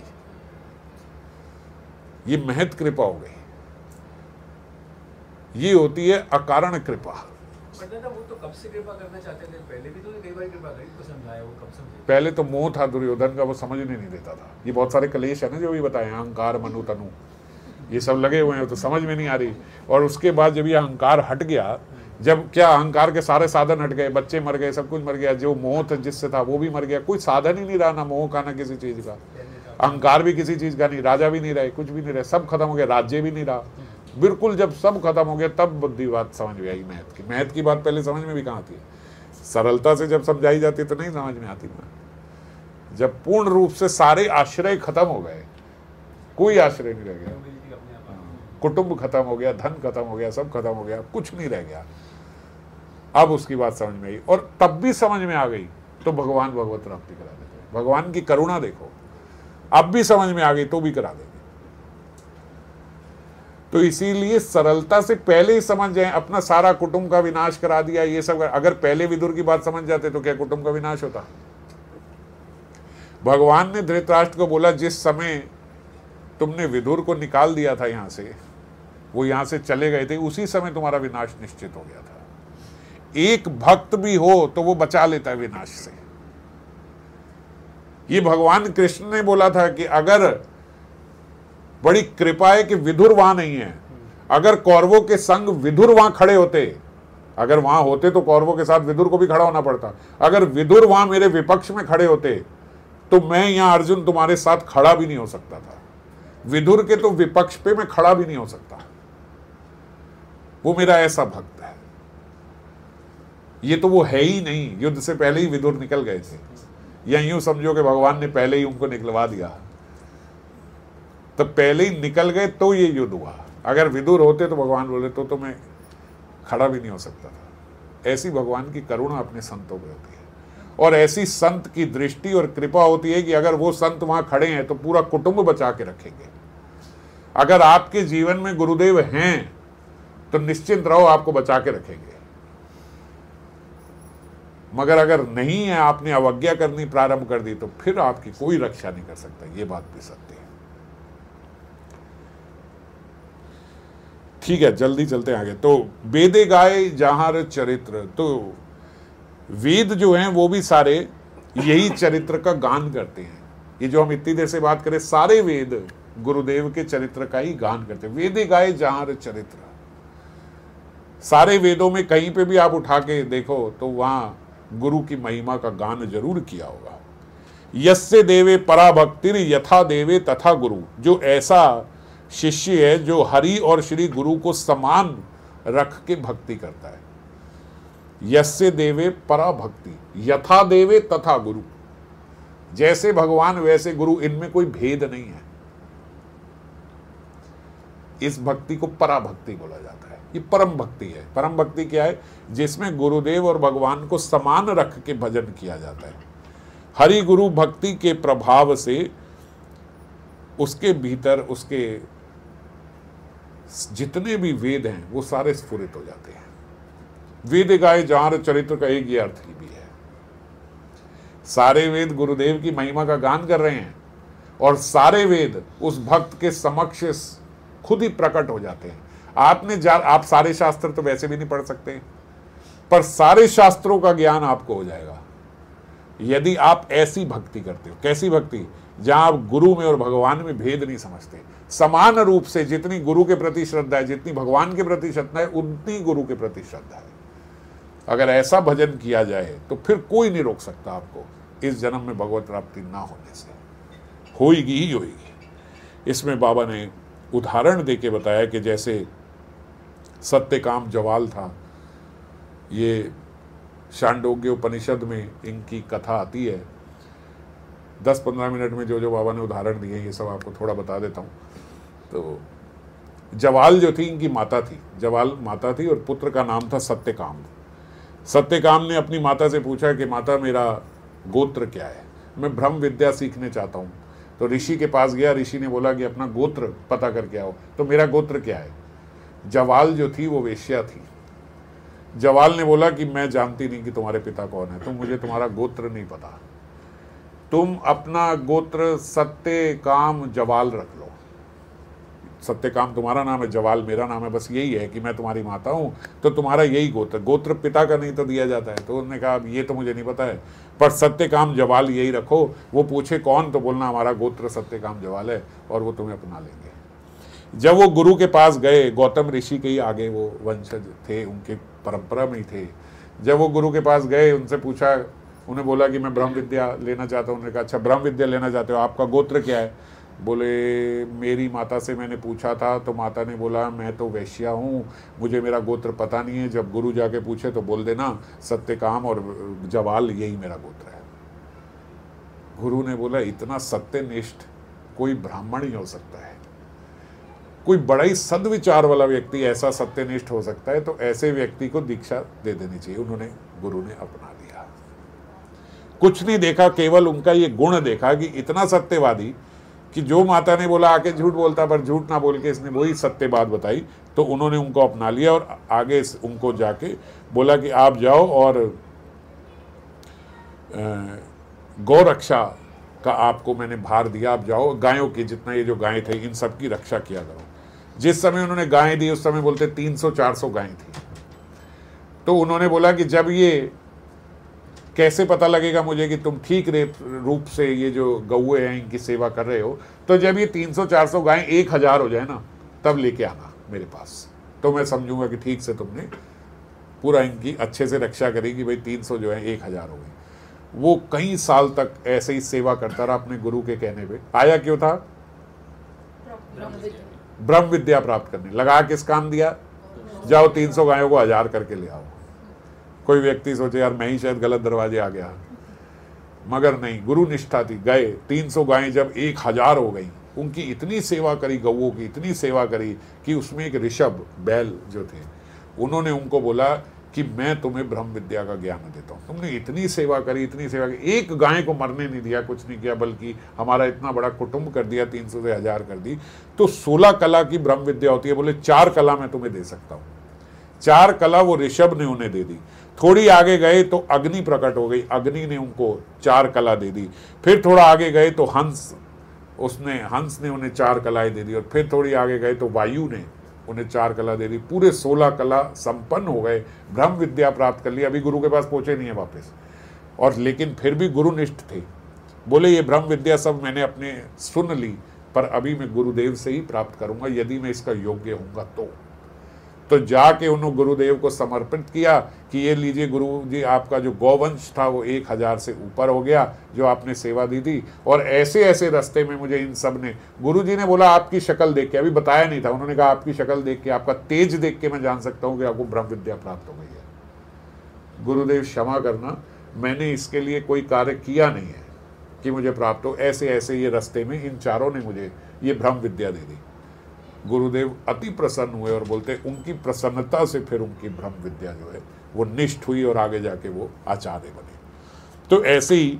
ये महत कृपा हो गई, ये होती है अकारण कृपा। दादा वो तो कब से कृपा करना चाहते थे, पहले भी तो कई बार कृपा करी, तो समझाया, वो कब समझे? पहले तो मोह था दुर्योधन का, वो समझने नहीं देता था। ये बहुत सारे कलेश है ना जो भी बताए, अहंकार मनु तनु ये सब लगे हुए हैं, तो समझ में नहीं आ रही। और उसके बाद जब ये अहंकार हट गया, जब क्या अहंकार के सारे साधन हट गए, बच्चे मर गए, सब कुछ मर गया, जो मोह जिससे था वो भी मर गया, कोई साधन ही नहीं रहा, ना मोह का ना किसी चीज का, अहंकार भी किसी चीज का नहीं, राजा भी नहीं रहे, कुछ भी नहीं रहे, सब खत्म हो गया, राज्य भी नहीं रहा, बिल्कुल। जब सब खत्म हो गया तब बुद्धि बात समझ में आई, महत की। महत की बात पहले समझ में भी कहाँ आती है, सरलता से जब समझाई जाती है तो नहीं समझ में आती ना। जब पूर्ण रूप से सारे आश्रय खत्म हो गए, कोई आश्रय नहीं रह गया, कुटुंब खत्म हो गया, धन खत्म हो गया, सब खत्म हो गया, कुछ नहीं रह गया, अब उसकी बात समझ में आई। और तब भी समझ में आ गई तो भगवान भगवत प्राप्ति करा देते। भगवान की करुणा देखो, अब भी समझ में आ गई तो भी करा देंगे। तो इसीलिए सरलता से पहले ही समझ जाए, अपना सारा कुटुंब का विनाश करा दिया, ये सब। अगर पहले विदुर की बात समझ जाते तो क्या कुटुंब का विनाश होता? भगवान ने धृतराष्ट्र को बोला, जिस समय तुमने विदुर को निकाल दिया था यहां से, वो यहां से चले गए थे, उसी समय तुम्हारा विनाश निश्चित हो गया था। एक भक्त भी हो तो वो बचा लेता है विनाश से। ये भगवान कृष्ण ने बोला था कि अगर बड़ी कृपा है कि विदुर वहां नहीं है, अगर कौरवों के संग विदुर वहां खड़े होते, अगर वहां होते तो कौरवों के साथ विदुर को भी खड़ा होना पड़ता। अगर विदुर वहां मेरे विपक्ष में खड़े होते तो मैं यहां अर्जुन तुम्हारे साथ खड़ा भी नहीं हो सकता था। विदुर के तो विपक्ष पे मैं खड़ा भी नहीं हो सकता। वो मेरा ऐसा भक्त है। ये तो वो है ही नहीं, युद्ध से पहले ही विदुर निकल गए थे, या यूं समझो कि भगवान ने पहले ही उनको निकलवा दिया। तो पहले ही निकल गए तो ये युद्ध हुआ। अगर विदुर होते तो भगवान बोले तो तो मैं खड़ा भी नहीं हो सकता था। ऐसी भगवान की करुणा अपने संतों पे होती है, और ऐसी संत की दृष्टि और कृपा होती है कि अगर वो संत वहां खड़े हैं तो पूरा कुटुंब बचा के रखेंगे। अगर आपके जीवन में गुरुदेव हैं तो निश्चिंत रहो, आपको बचा के रखेंगे। मगर अगर नहीं है, आपने अवज्ञा करनी प्रारंभ कर दी, तो फिर आपकी कोई रक्षा नहीं कर सकता। ये बात भी सत्य है। ठीक है, जल्दी चलते हैं आगे। तो वेदे गाए जहां चरित्र, तो वेद जो हैं वो भी सारे यही चरित्र का गान करते हैं। ये जो हम इतनी देर से बात करें, सारे वेद गुरुदेव के चरित्र का ही गान करते हैं। वेदे गाए जहां चरित्र, सारे वेदों में कहीं पे भी आप उठा के देखो तो वहां गुरु की महिमा का गान जरूर किया होगा। यस्य देवे पराभक्तिर यथा देवे तथा गुरु, जो ऐसा शिष्य है जो हरि और श्री गुरु को समान रख के भक्ति करता है। यस्य देवे पराभक्ति यथा देवे तथा गुरु, जैसे भगवान वैसे गुरु, इनमें कोई भेद नहीं है। इस भक्ति को पराभक्ति बोला जाता है। ये परम भक्ति है। परम भक्ति क्या है? जिसमें गुरुदेव और भगवान को समान रख के भजन किया जाता है। हरि गुरु भक्ति के प्रभाव से उसके भीतर उसके जितने भी वेद हैं वो सारे स्फुरित हो जाते हैं। वेद गाए जहां चरित्र का एक ये अर्थ ही भी है। सारे वेद गुरुदेव की महिमा का गान कर रहे हैं, और सारे वेद उस भक्त के समक्ष खुद ही प्रकट हो जाते हैं। आपने जा आप सारे शास्त्र तो वैसे भी नहीं पढ़ सकते, पर सारे शास्त्रों का ज्ञान आपको हो जाएगा यदि आप ऐसी भक्ति करते हो। कैसी भक्ति? जहां आप गुरु में और भगवान में भेद नहीं समझते। समान रूप से जितनी गुरु के प्रति श्रद्धा है, जितनी भगवान के प्रति श्रद्धा है, उतनी गुरु के प्रति श्रद्धा है। अगर ऐसा भजन किया जाए तो फिर कोई नहीं रोक सकता आपको इस जन्म में भगवत प्राप्ति ना होने से। होएगी ही होएगी। इसमें बाबा ने उदाहरण देके बताया कि जैसे सत्यकाम जवाल था, ये शांडोग्य उपनिषद में इनकी कथा आती है। दस पंद्रह मिनट में जो जो बाबा ने उदाहरण दिए ये सब आपको थोड़ा बता देता हूँ। तो जवाल जो थी इनकी माता थी, जवाल माता थी, और पुत्र का नाम था सत्यकाम। सत्यकाम ने अपनी माता से पूछा कि माता मेरा गोत्र क्या है, मैं ब्रह्म विद्या सीखने चाहता हूँ। तो ऋषि के पास गया, ऋषि ने बोला कि अपना गोत्र पता करके आओ। तो मेरा गोत्र क्या है? जवाल जो थी वो वेश्या थी। जवाल ने बोला कि मैं जानती नहीं कि तुम्हारे पिता कौन है, तो मुझे तुम्हारा गोत्र नहीं पता। तुम अपना गोत्र सत्य काम जवाल रख लो। सत्य काम तुम्हारा नाम है, जवाल मेरा नाम है, बस यही है कि मैं तुम्हारी माता हूँ, तो तुम्हारा यही गोत्र। गोत्र पिता का नहीं तो दिया जाता है। तो उन्होंने कहा अब ये तो मुझे नहीं पता है, पर सत्य काम जवाल यही रखो। वो पूछे कौन, तो बोलना हमारा गोत्र सत्य काम जवाल है, और वो तुम्हें अपना लेंगे। जब वो गुरु के पास गए, गौतम ऋषि के ही आगे वो वंशज थे, उनके परंपरा में ही थे। जब वो गुरु के पास गए, उनसे पूछा, उन्हें बोला कि मैं ब्रह्म विद्या लेना चाहता हूँ। उन्होंने कहा अच्छा ब्रह्म विद्या लेना चाहते हो, आपका गोत्र क्या है? बोले मेरी माता से मैंने पूछा था, तो माता ने बोला मैं तो वैश्या हूँ, मुझे मेरा गोत्र पता नहीं है। जब गुरु जाके पूछे तो बोल देना सत्यकाम और जवाल यही मेरा गोत्र है। गुरु ने बोला इतना सत्यनिष्ठ कोई ब्राह्मण ही हो सकता है, कोई बड़ा ही सद्विचार वाला व्यक्ति ऐसा सत्यनिष्ठ हो सकता है, तो ऐसे व्यक्ति को दीक्षा दे देनी चाहिए। उन्होंने गुरु ने अपना लिया। कुछ नहीं देखा, केवल उनका ये गुण देखा कि इतना सत्यवादी कि जो माता ने बोला आके झूठ बोलता, पर झूठ ना बोल के इसने वही सत्य बात बताई। तो उन्होंने उनको अपना लिया और आगे उनको जाके बोला कि आप जाओ और गौ रक्षा का आपको मैंने भार दिया, आप जाओ गायों की, जितना ये जो गायें थे इन सब की रक्षा किया करो। जिस समय उन्होंने गायें दी उस समय बोलते तीन सौ चार सौ गायें थी। तो उन्होंने बोला कि जब ये कैसे पता लगेगा मुझे कि तुम ठीक रूप से ये जो गौए हैं इनकी सेवा कर रहे हो, तो जब ये तीन सौ चार सौ गायें एक हजार हो जाए ना तब लेके आना। मेरे पास, तो मैं समझूंगा कि ठीक से तुमने पूरा इनकी अच्छे से रक्षा करी कि भाई तीन सौ जो है एक हज़ार हो गई। वो कई साल तक ऐसे ही सेवा करता रहा अपने गुरु के कहने पे। आया क्यों था? ब्रह्म विद्या प्राप्त करने। लगा किस काम दिया? जाओ तीन सौ गायों को हजार करके ले आओ। कोई व्यक्ति सोचे यार मैं ही शायद गलत दरवाजे आ गया, मगर नहीं, गुरु निष्ठा थी। गए, तीन सौ गायें जब एक हजार हो गई, उनकी इतनी सेवा करी, गौओं की इतनी सेवा करी कि उसमें एक ऋषभ बैल जो थे, उन्होंने उनको बोला कि मैं तुम्हें ब्रह्म विद्या का ज्ञान देता हूँ। तुमने इतनी सेवा करी, इतनी सेवा करी, एक गाय को मरने नहीं दिया, कुछ नहीं किया, बल्कि हमारा इतना बड़ा कुटुंब कर दिया, तीन सौ से हजार कर दी। तो सोलह कला की ब्रह्म विद्या होती है। बोले चार कला मैं तुम्हें दे सकता हूँ। चार कला वो ऋषभ ने उन्हें दे दी। थोड़ी आगे गए तो अग्नि प्रकट हो गई, अग्नि ने उनको चार कला दे दी। फिर थोड़ा आगे गए तो हंस, उसने हंस ने उन्हें चार कलाएं दे दी। और फिर थोड़ी आगे गए तो वायु ने उन्हें चार कला दे दी। पूरे सोलह कला संपन्न हो गए, ब्रह्म विद्या प्राप्त कर ली। अभी गुरु के पास पहुंचे नहीं है वापस, और लेकिन फिर भी गुरुनिष्ठ थे। बोले ये ब्रह्म विद्या सब मैंने अपने सुन ली, पर अभी मैं गुरुदेव से ही प्राप्त करूंगा, यदि मैं इसका योग्य होऊंगा तो। तो जाके उन्होंने गुरुदेव को समर्पित किया कि ये लीजिए गुरु जी, आपका जो गौवंश था वो एक हजार से ऊपर हो गया, जो आपने सेवा दी थी। और ऐसे ऐसे रास्ते में मुझे इन सब ने, गुरु जी ने बोला आपकी शक्ल देख के, अभी बताया नहीं था, उन्होंने कहा आपकी शक्ल देख के, आपका तेज देख के मैं जान सकता हूँ कि आपको ब्रह्म विद्या प्राप्त हो गई है। गुरुदेव क्षमा करना, मैंने इसके लिए कोई कार्य किया नहीं है कि मुझे प्राप्त हो। ऐसे ऐसे ये रास्ते में इन चारों ने मुझे ये ब्रह्म विद्या दे दी। गुरुदेव अति प्रसन्न हुए और बोलते उनकी प्रसन्नता से फिर उनकी ब्रह्म विद्या जो है वो निष्ठ हुई और आगे जाके वो आचार्य बने। तो ऐसे ही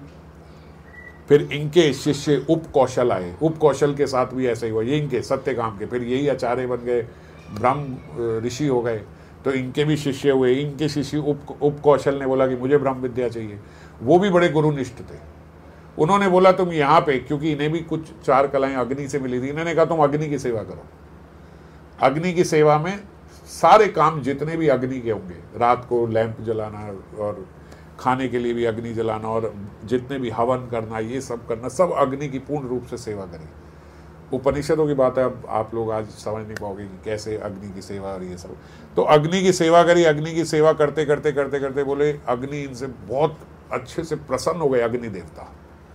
फिर इनके शिष्य उप कौशल आए। उप कौशल के साथ भी ऐसे ही हुआ, ये इनके सत्यकाम के, फिर यही आचार्य बन गए, ब्रह्म ऋषि हो गए। तो इनके भी शिष्य हुए। इनके शिष्य उप उप कौशल ने बोला कि मुझे ब्रह्म विद्या चाहिए। वो भी बड़े गुरुनिष्ठ थे। उन्होंने बोला तुम यहाँ पे, क्योंकि इन्हें भी कुछ चार कलाएं अग्नि से मिली थी, इन्होंने कहा तुम अग्नि की सेवा करो। अग्नि की सेवा में सारे काम जितने भी अग्नि के होंगे, रात को लैंप जलाना और खाने के लिए भी अग्नि जलाना और जितने भी हवन करना, ये सब करना, सब अग्नि की पूर्ण रूप से सेवा करें। उपनिषदों की बात है, अब आप लोग आज समझ नहीं पाओगे कि कैसे अग्नि की सेवा और ये सब। तो अग्नि की सेवा करी। अग्नि की सेवा करते करते करते करते बोले अग्नि इनसे बहुत अच्छे से प्रसन्न हो गए। अग्नि देवता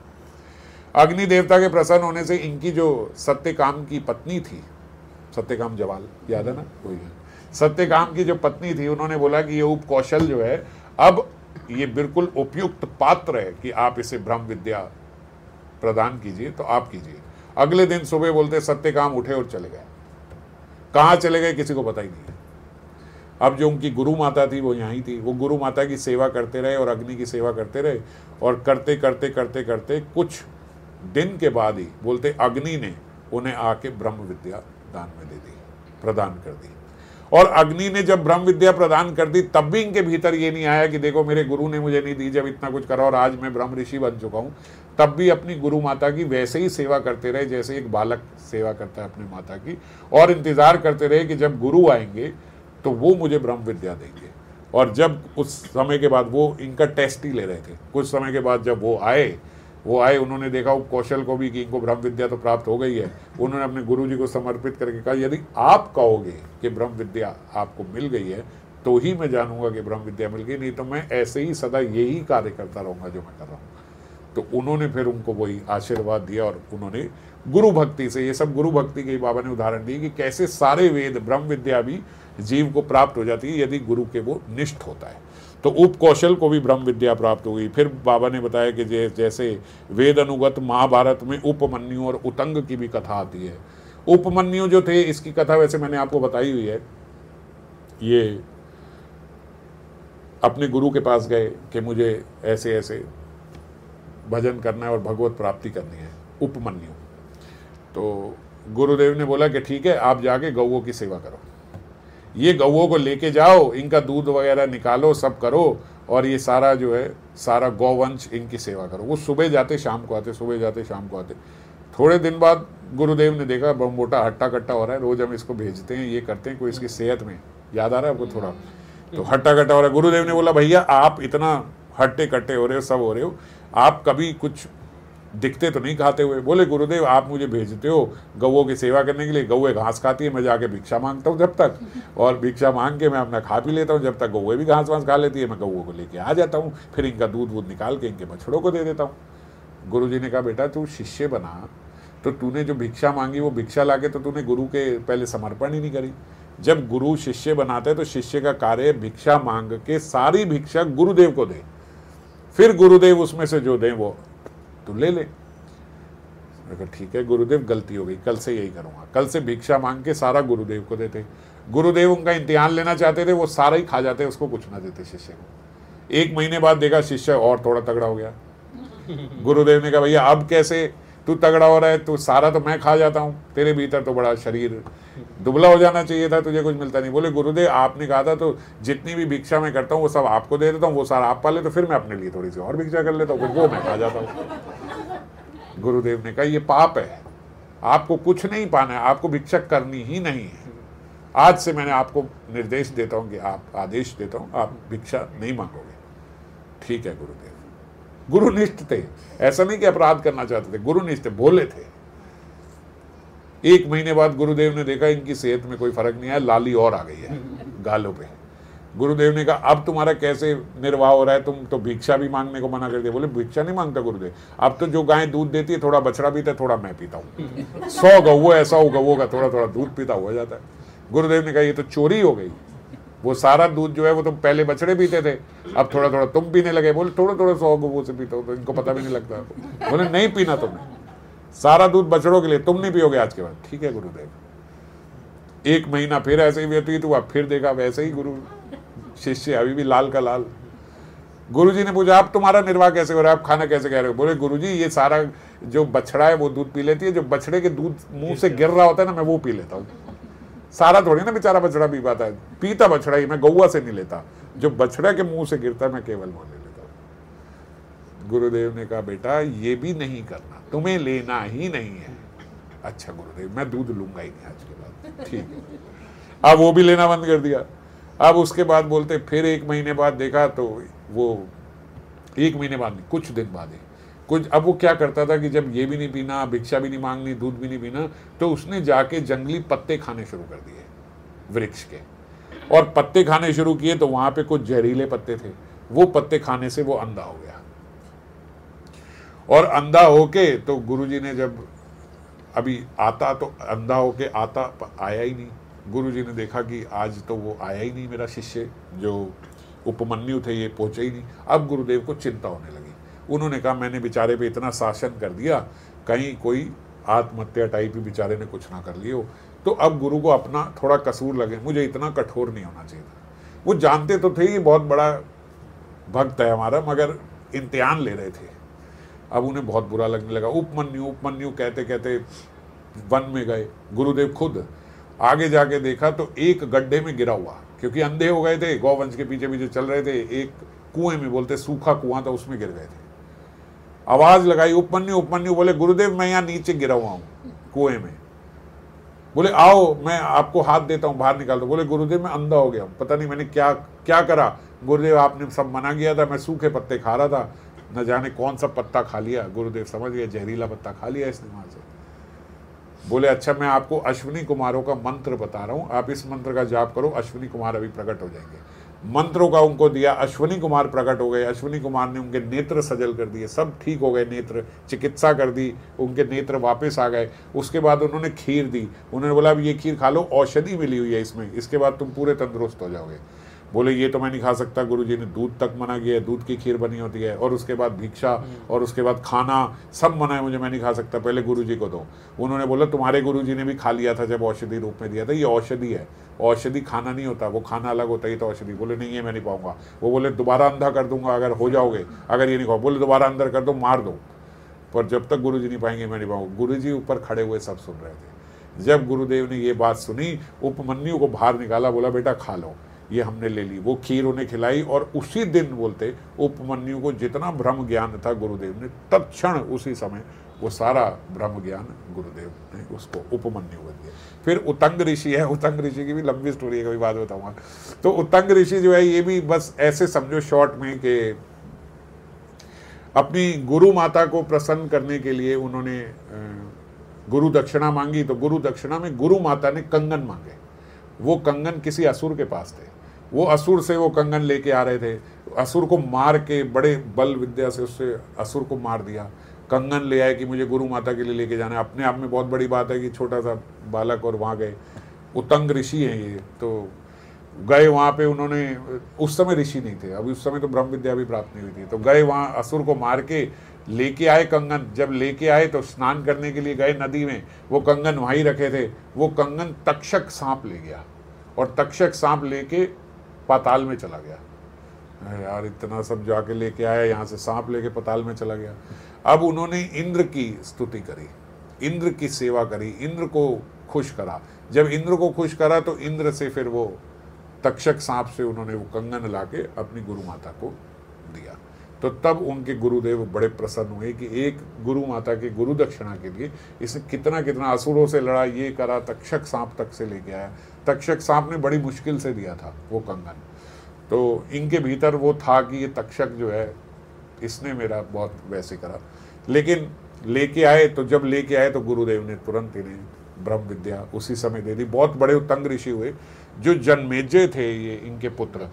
अग्नि देवता के प्रसन्न होने से इनकी जो सत्यकाम की पत्नी थी, सत्यकाम जवाल, याद है ना, वही है, सत्यकाम की जो पत्नी थी, उन्होंने बोला कि ये उप कौशल जो है अब ये बिल्कुल उपयुक्त पात्र है कि आप इसे ब्रह्म विद्या प्रदान कीजिए, तो आप कीजिए। अगले दिन सुबह बोलते सत्यकाम उठे और चले गए। कहाँ चले गए किसी को पता ही नहीं है। अब जो उनकी गुरु माता थी वो यहीं थी। वो गुरु माता की सेवा करते रहे और अग्नि की सेवा करते रहे, और करते करते करते करते कुछ दिन के बाद ही बोलते अग्नि ने उन्हें आके ब्रह्म विद्या दान में दे दी, प्रदान कर दी। और अग्नि ने जब ब्रह्म विद्या प्रदान कर दी, तब भी इनके भीतर ये नहीं आया कि देखो मेरे गुरु ने मुझे नहीं दी, जब इतना कुछ करा और आज मैं ब्रह्म ऋषि बन चुका हूँ। तब भी अपनी गुरु माता की वैसे ही सेवा करते रहे जैसे एक बालक सेवा करता है अपनी माता की, और इंतजार करते रहे कि जब गुरु आएंगे तो वो मुझे ब्रह्म विद्या देंगे। और जब उस समय के बाद वो इनका टेस्ट ही ले रहे थे, कुछ समय के बाद जब वो आए वो आए उन्होंने देखा उप कौशल को भी कि इनको ब्रह्म विद्या तो प्राप्त हो गई है। उन्होंने अपने गुरु जी को समर्पित करके कहा यदि आप कहोगे कि ब्रह्म विद्या आपको मिल गई है तो ही मैं जानूंगा कि ब्रह्म विद्या मिल गई, नहीं तो मैं ऐसे ही सदा यही कार्य करता रहूँगा जो मैं कर रहा हूँ। तो उन्होंने फिर उनको वही आशीर्वाद दिया और उन्होंने गुरु भक्ति से, ये सब गुरु भक्ति के बाबा ने उदाहरण दिए कि कैसे सारे वेद ब्रह्म विद्या भी जीव को प्राप्त हो जाती है यदि गुरु के वो निष्ठ होता है। तो उप कौशल को भी ब्रह्म विद्या प्राप्त हो गई। फिर बाबा ने बताया कि जैसे वेद अनुगत महाभारत में उपमन्यु और उतंग की भी कथा आती है। उपमन्यु जो थे, इसकी कथा वैसे मैंने आपको बताई हुई है। ये अपने गुरु के पास गए कि मुझे ऐसे ऐसे भजन करना है और भगवत प्राप्ति करनी है, उपमन्यु। तो गुरुदेव ने बोला कि ठीक है, आप जाके गौओं की सेवा करो, ये गौओं को लेके जाओ, इनका दूध वगैरह निकालो, सब करो, और ये सारा जो है सारा गौवंश इनकी सेवा करो। वो सुबह जाते शाम को आते, सुबह जाते शाम को आते। थोड़े दिन बाद गुरुदेव ने देखा बहुत मोटा हट्टा कट्टा हो रहा है, रोज हम इसको भेजते हैं, ये करते हैं, कोई इसकी सेहत में याद आ रहा है आपको थोड़ा, तो हट्टा कट्टा हो रहा है। गुरुदेव ने बोला भैया आप इतना हट्टे कट्टे हो रहे हो, सब हो रहे हो, आप कभी कुछ दिखते तो नहीं खाते हुए। बोले गुरुदेव आप मुझे भेजते हो गौओं की सेवा करने के लिए, गौएं घास खाती है, मैं जाके भिक्षा मांगता हूँ जब तक, और भिक्षा मांग के मैं अपना खा पी लेता हूँ, जब तक गौएं भी घास वास खा लेती है मैं गौओं को लेके आ जाता हूँ, फिर इनका दूध वूध निकाल के इनके बछड़ों को दे देता हूँ। गुरुजी ने कहा बेटा तू शिष्य बना तो तूने जो भिक्षा मांगी वो भिक्षा लाके तो तूने गुरु के पहले समर्पण ही नहीं करी। जब गुरु शिष्य बनाते हैं तो शिष्य का कार्य भिक्षा मांग के सारी भिक्षा गुरुदेव को दे, फिर गुरुदेव उसमें से जो दें वो तू ले ले। ठीक है गुरुदेव गलती हो गई, कल से यही करूंगा, कल से भिक्षा मांग के सारा गुरुदेव को देते। गुरुदेव उनका इम्तिहान लेना चाहते थे, वो सारा ही खा जाते, उसको कुछ ना देते शिष्य को। एक महीने बाद देखा शिष्य और थोड़ा तगड़ा हो गया। गुरुदेव ने कहा भैया अब कैसे तू तगड़ा हो रहा है, तू सारा तो मैं खा जाता हूँ, तेरे भीतर तो बड़ा शरीर दुबला हो जाना चाहिए था, तुझे कुछ मिलता नहीं। बोले गुरुदेव आपने कहा था तो जितनी भी भिक्षा मैं करता हूँ वो सब आपको दे देता हूँ, वो सारा आप पाले तो फिर मैं अपने लिए थोड़ी सी और भिक्षा कर लेता हूँ, फिर वो मैं खा जाता हूँ। गुरुदेव ने कहा ये पाप है, आपको कुछ नहीं पाना है, आपको भिक्षा करनी ही नहीं है। आज से मैंने आपको निर्देश देता हूँ कि आप आदेश देता हूँ आप भिक्षा नहीं मांगोगे। ठीक है गुरुदेव। गुरुनिष्ठ थे, ऐसा नहीं कि अपराध करना चाहते थे, गुरुनिष्ठ भोले थे। एक महीने बाद गुरुदेव ने देखा इनकी सेहत में कोई फर्क नहीं आया, लाली और आ गई है गालों पे। गुरुदेव ने कहा अब तुम्हारा कैसे निर्वाह हो रहा है, तुम तो भिक्षा भी मांगने को मना कर दिया। बोले भिक्षा नहीं मांगता गुरुदेव, अब तो जो गाय दूध देती है थोड़ा बछड़ा पीता है, थोड़ा मैं पीता हूँ, सौ गौ है सौ गौ का थोड़ा थोड़ा दूध पीता हुआ जाता है। गुरुदेव ने कहा ये तो चोरी हो गई, वो सारा दूध जो है वो तुम पहले बछड़े पीते थे, अब थोड़ा थोड़ा तुम पीने लगे। बोले थोड़ा थोड़ा सौ गौ से पीता हो तो इनको पता भी नहीं लगता। बोले नहीं पीना तुमने, सारा दूध बछड़ों के लिए, तुम नहीं पियोगे आज के बाद। ठीक है गुरुदेव। एक महीना फिर ऐसे ही व्यतीत हुआ, फिर देखा वैसे ही गुरु शिष्य अभी भी लाल का लाल। गुरुजी ने पूछा आप तुम्हारा निर्वाह कैसे हो रहा है, आप खाना कैसे कह रहे हो। बोले गुरुजी ये सारा जो बछड़ा है वो दूध पी लेती है, जो बछड़े के दूध मुंह से गिर रहा होता है ना मैं वो पी लेता हूँ, सारा थोड़ी ना बेचारा बछड़ा पी पाता है, पीता बछड़ा ही, मैं गौवा से नहीं लेता, जो बछड़ा के मुंह से गिरता है मैं केवल वो ले लेता हूँ। गुरुदेव ने कहा बेटा ये भी नहीं करना, तुम्हें लेना ही नहीं है। अच्छा गुरुदेव मैं दूध लूंगा ही नहीं आज के बाद। ठीक है, अब वो भी लेना बंद कर दिया। अब उसके बाद बोलते फिर एक महीने बाद देखा तो वो एक महीने बाद नहीं कुछ दिन बाद ही कुछ, अब वो क्या करता था कि जब ये भी नहीं पीना, भिक्षा भी नहीं मांगनी, दूध भी नहीं पीना, तो उसने जाके जंगली पत्ते खाने शुरू कर दिए वृक्ष के, और पत्ते खाने शुरू किए तो वहां पे कुछ जहरीले पत्ते थे, वो पत्ते खाने से वो अंधा हो गया। और अंधा होके तो गुरुजी ने जब अभी आता तो अंधा होके आता आया ही नहीं। गुरुजी ने देखा कि आज तो वो आया ही नहीं मेरा शिष्य, जो उपमन्यु थे ये पहुंचे ही नहीं। अब गुरुदेव को चिंता होने लगी। उन्होंने कहा मैंने बेचारे पे इतना शासन कर दिया, कहीं कोई आत्महत्या टाइप ही बेचारे ने कुछ ना कर लिया हो। तो अब गुरु को अपना थोड़ा कसूर लगे, मुझे इतना कठोर नहीं होना चाहिए था। वो जानते तो थे ये बहुत बड़ा भक्त है हमारा, मगर इम्तिहान ले रहे थे। अब उन्हें बहुत बुरा लगने लगा। उपमन्यु उपमन्यु कहते कहते वन में गए। गुरुदेव खुद आगे जाके देखा तो एक गड्ढे में गिरा हुआ, क्योंकि अंधे हो गए थे, गौवंश के पीछे पीछे चल रहे थे, एक कुएं में, बोलते सूखा कुआं था उसमें गिर गए थे। आवाज लगाई उपमन्यु उपमन्यु। बोले गुरुदेव मैं यहाँ नीचे गिरा हुआ हूँ कुएं में। बोले आओ मैं आपको हाथ देता हूँ, बाहर निकाल दो। बोले गुरुदेव मैं अंधा हो गया हूँ, पता नहीं मैंने क्या क्या करा। गुरुदेव आपने सब मना किया था, मैं सूखे पत्ते खा रहा था, न जाने कौन सा पत्ता खा लिया। गुरुदेव समझ गए जहरीला पत्ता खा लिया इसने वहां से। बोले अच्छा मैं आपको अश्विनी कुमारों का मंत्र बता रहा हूँ, आप इस मंत्र का जाप करो, अश्विनी कुमार अभी प्रकट हो जाएंगे। मंत्रों का उनको दिया, अश्विनी कुमार प्रकट हो गए। अश्विनी कुमार ने उनके नेत्र सजल कर दिए, सब ठीक हो गए, नेत्र चिकित्सा कर दी, उनके नेत्र वापस आ गए। उसके बाद उन्होंने खीर दी, उन्होंने बोला अब ये खीर खा लो, औषधि मिली हुई है इसमें, इसके बाद तुम पूरे तंदुरुस्त हो जाओगे। बोले ये तो मैं नहीं खा सकता, गुरुजी ने दूध तक मना किया है, दूध की खीर बनी होती है, और उसके बाद भिक्षा, और उसके बाद खाना, सब मना है मुझे, मैं नहीं खा सकता, पहले गुरुजी को दो। उन्होंने बोला तुम्हारे गुरुजी ने भी खा लिया था जब औषधि रूप में दिया था, ये औषधि है, औषधि खाना नहीं होता, वो खाना अलग होता है, ये तो औषधि। बोले नहीं है मैं नहीं पाऊंगा। वो बोले दोबारा अंधा कर दूंगा अगर हो जाओगे, अगर ये नहीं खाओ। बोले दोबारा अंदर कर दो, मार दो, पर जब तक गुरुजी नहीं पाएंगे मैं नहीं पाऊंगा। गुरुजी ऊपर खड़े हुए सब सुन रहे थे। जब गुरुदेव ने ये बात सुनी, उपमन्यु को बाहर निकाला, बोला बेटा खा लो, ये हमने ले ली। वो खीर उन्हें खिलाई, और उसी दिन बोलते उपमन्यु को जितना ब्रह्म ज्ञान था गुरुदेव ने तत्क्षण उसी समय वो सारा ब्रह्म ज्ञान गुरुदेव ने उसको उपमन्यु को दिया। फिर उतंग ऋषि है, उतंग ऋषि की भी लंबी स्टोरी है, कभी बात बताऊंगा। तो उतंग ऋषि जो है ये भी बस ऐसे समझो शॉर्ट में कि अपनी गुरु माता को प्रसन्न करने के लिए उन्होंने गुरु दक्षिणा मांगी, तो गुरु दक्षिणा में गुरु माता ने कंगन मांगे। वो कंगन किसी असुर के पास थे, वो असुर से वो कंगन लेके आ रहे थे, असुर को मार के बड़े बल विद्या से उससे असुर को मार दिया। कंगन ले आए कि मुझे गुरु माता के लिए लेके जाना है। अपने आप में बहुत बड़ी बात है कि छोटा सा बालक और वहाँ गए, उतंग ऋषि हैं ये, तो गए वहाँ पे। उन्होंने, उस समय ऋषि नहीं थे, अभी उस समय तो ब्रह्म विद्या भी प्राप्त नहीं हुई थी, तो गए वहाँ असुर को मार के लेके आए कंगन। जब लेके आए तो स्नान करने के लिए गए नदी में, वो कंगन वहीं रखे थे। वो कंगन तक्षक सांप ले गया और तक्षक सांप लेके पाताल में चला गया। यार इतना सब जाके लेके आया, यहाँ से सांप लेके पाताल में चला गया। अब उन्होंने इंद्र की स्तुति करी, इंद्र की सेवा करी, इंद्र को खुश करा। जब इंद्र को खुश करा तो इंद्र से फिर वो तक्षक सांप से उन्होंने वो कंगन लाके अपनी गुरु माता को दिया। तो तब उनके गुरुदेव बड़े प्रसन्न हुए कि एक गुरु माता के गुरु दक्षिणा के लिए इसने कितना कितना असुरों से लड़ा, ये करा, तक्षक सांप तक से लेके आया। तक्षक सांप ने बड़ी मुश्किल से दिया था वो कंगन, तो इनके भीतर वो था कि ये तक्षक जो है इसने मेरा बहुत वैसे करा। लेकिन लेके आए, तो जब लेके आए तो गुरुदेव ने तुरंत इन्हें ब्रह्म विद्या उसी समय दे दी। बहुत बड़े उत्तंग ऋषि हुए जो जन्मेजय थे, ये इनके पुत्र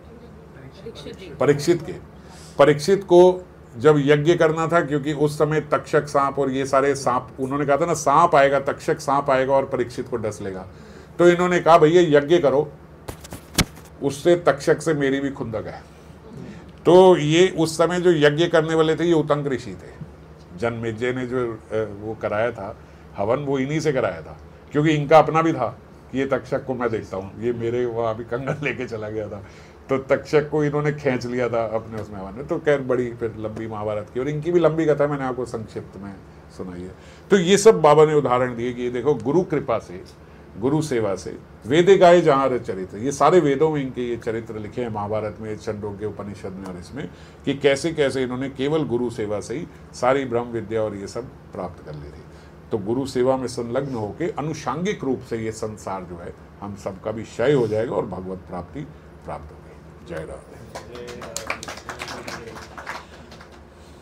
परीक्षित के। परीक्षित को जब यज्ञ करना था, क्योंकि उस समय तक्षक सांप और ये सारे सांप, उन्होंने कहा था ना सांप आएगा, तक्षक सांप आएगा और परीक्षित को डस लेगा, तो इन्होंने कहा भैया यज्ञ करो, उससे तक्षक से मेरी भी खुंदक है। तो ये उस समय जो यज्ञ करने वाले थे ये उत्तंग ऋषि थे। जन्मेजय ने जो वो कराया था हवन, वो इन्हीं से कराया था, क्योंकि इनका अपना भी था कि ये तक्षक को मैं देखता हूँ, ये मेरे वहाँ भी कंगन लेके चला गया था, तो तक्षक को इन्होंने खींच लिया था अपने उसमें हवन में। तो खैर बड़ी फिर लंबी महाभारत की, और इनकी भी लंबी कथा मैंने आपको संक्षिप्त में सुनाई है। तो ये सब बाबा ने उदाहरण दिए कि ये देखो गुरु कृपा से, गुरु सेवा से वेदे गाए जहाँ चरित्र, ये सारे वेदों में इनके ये चरित्र लिखे हैं, महाभारत में, छंदोग्य उपनिषद में और इसमें, कि कैसे कैसे इन्होंने केवल गुरु सेवा से ही सारी ब्रह्म विद्या और ये सब प्राप्त कर ली थी। तो गुरु सेवा में संलग्न होकर अनुषांगिक रूप से ये संसार जो है हम सबका भी क्षय हो जाएगा और भगवत प्राप्ति प्राप्त होगी। जय राधे।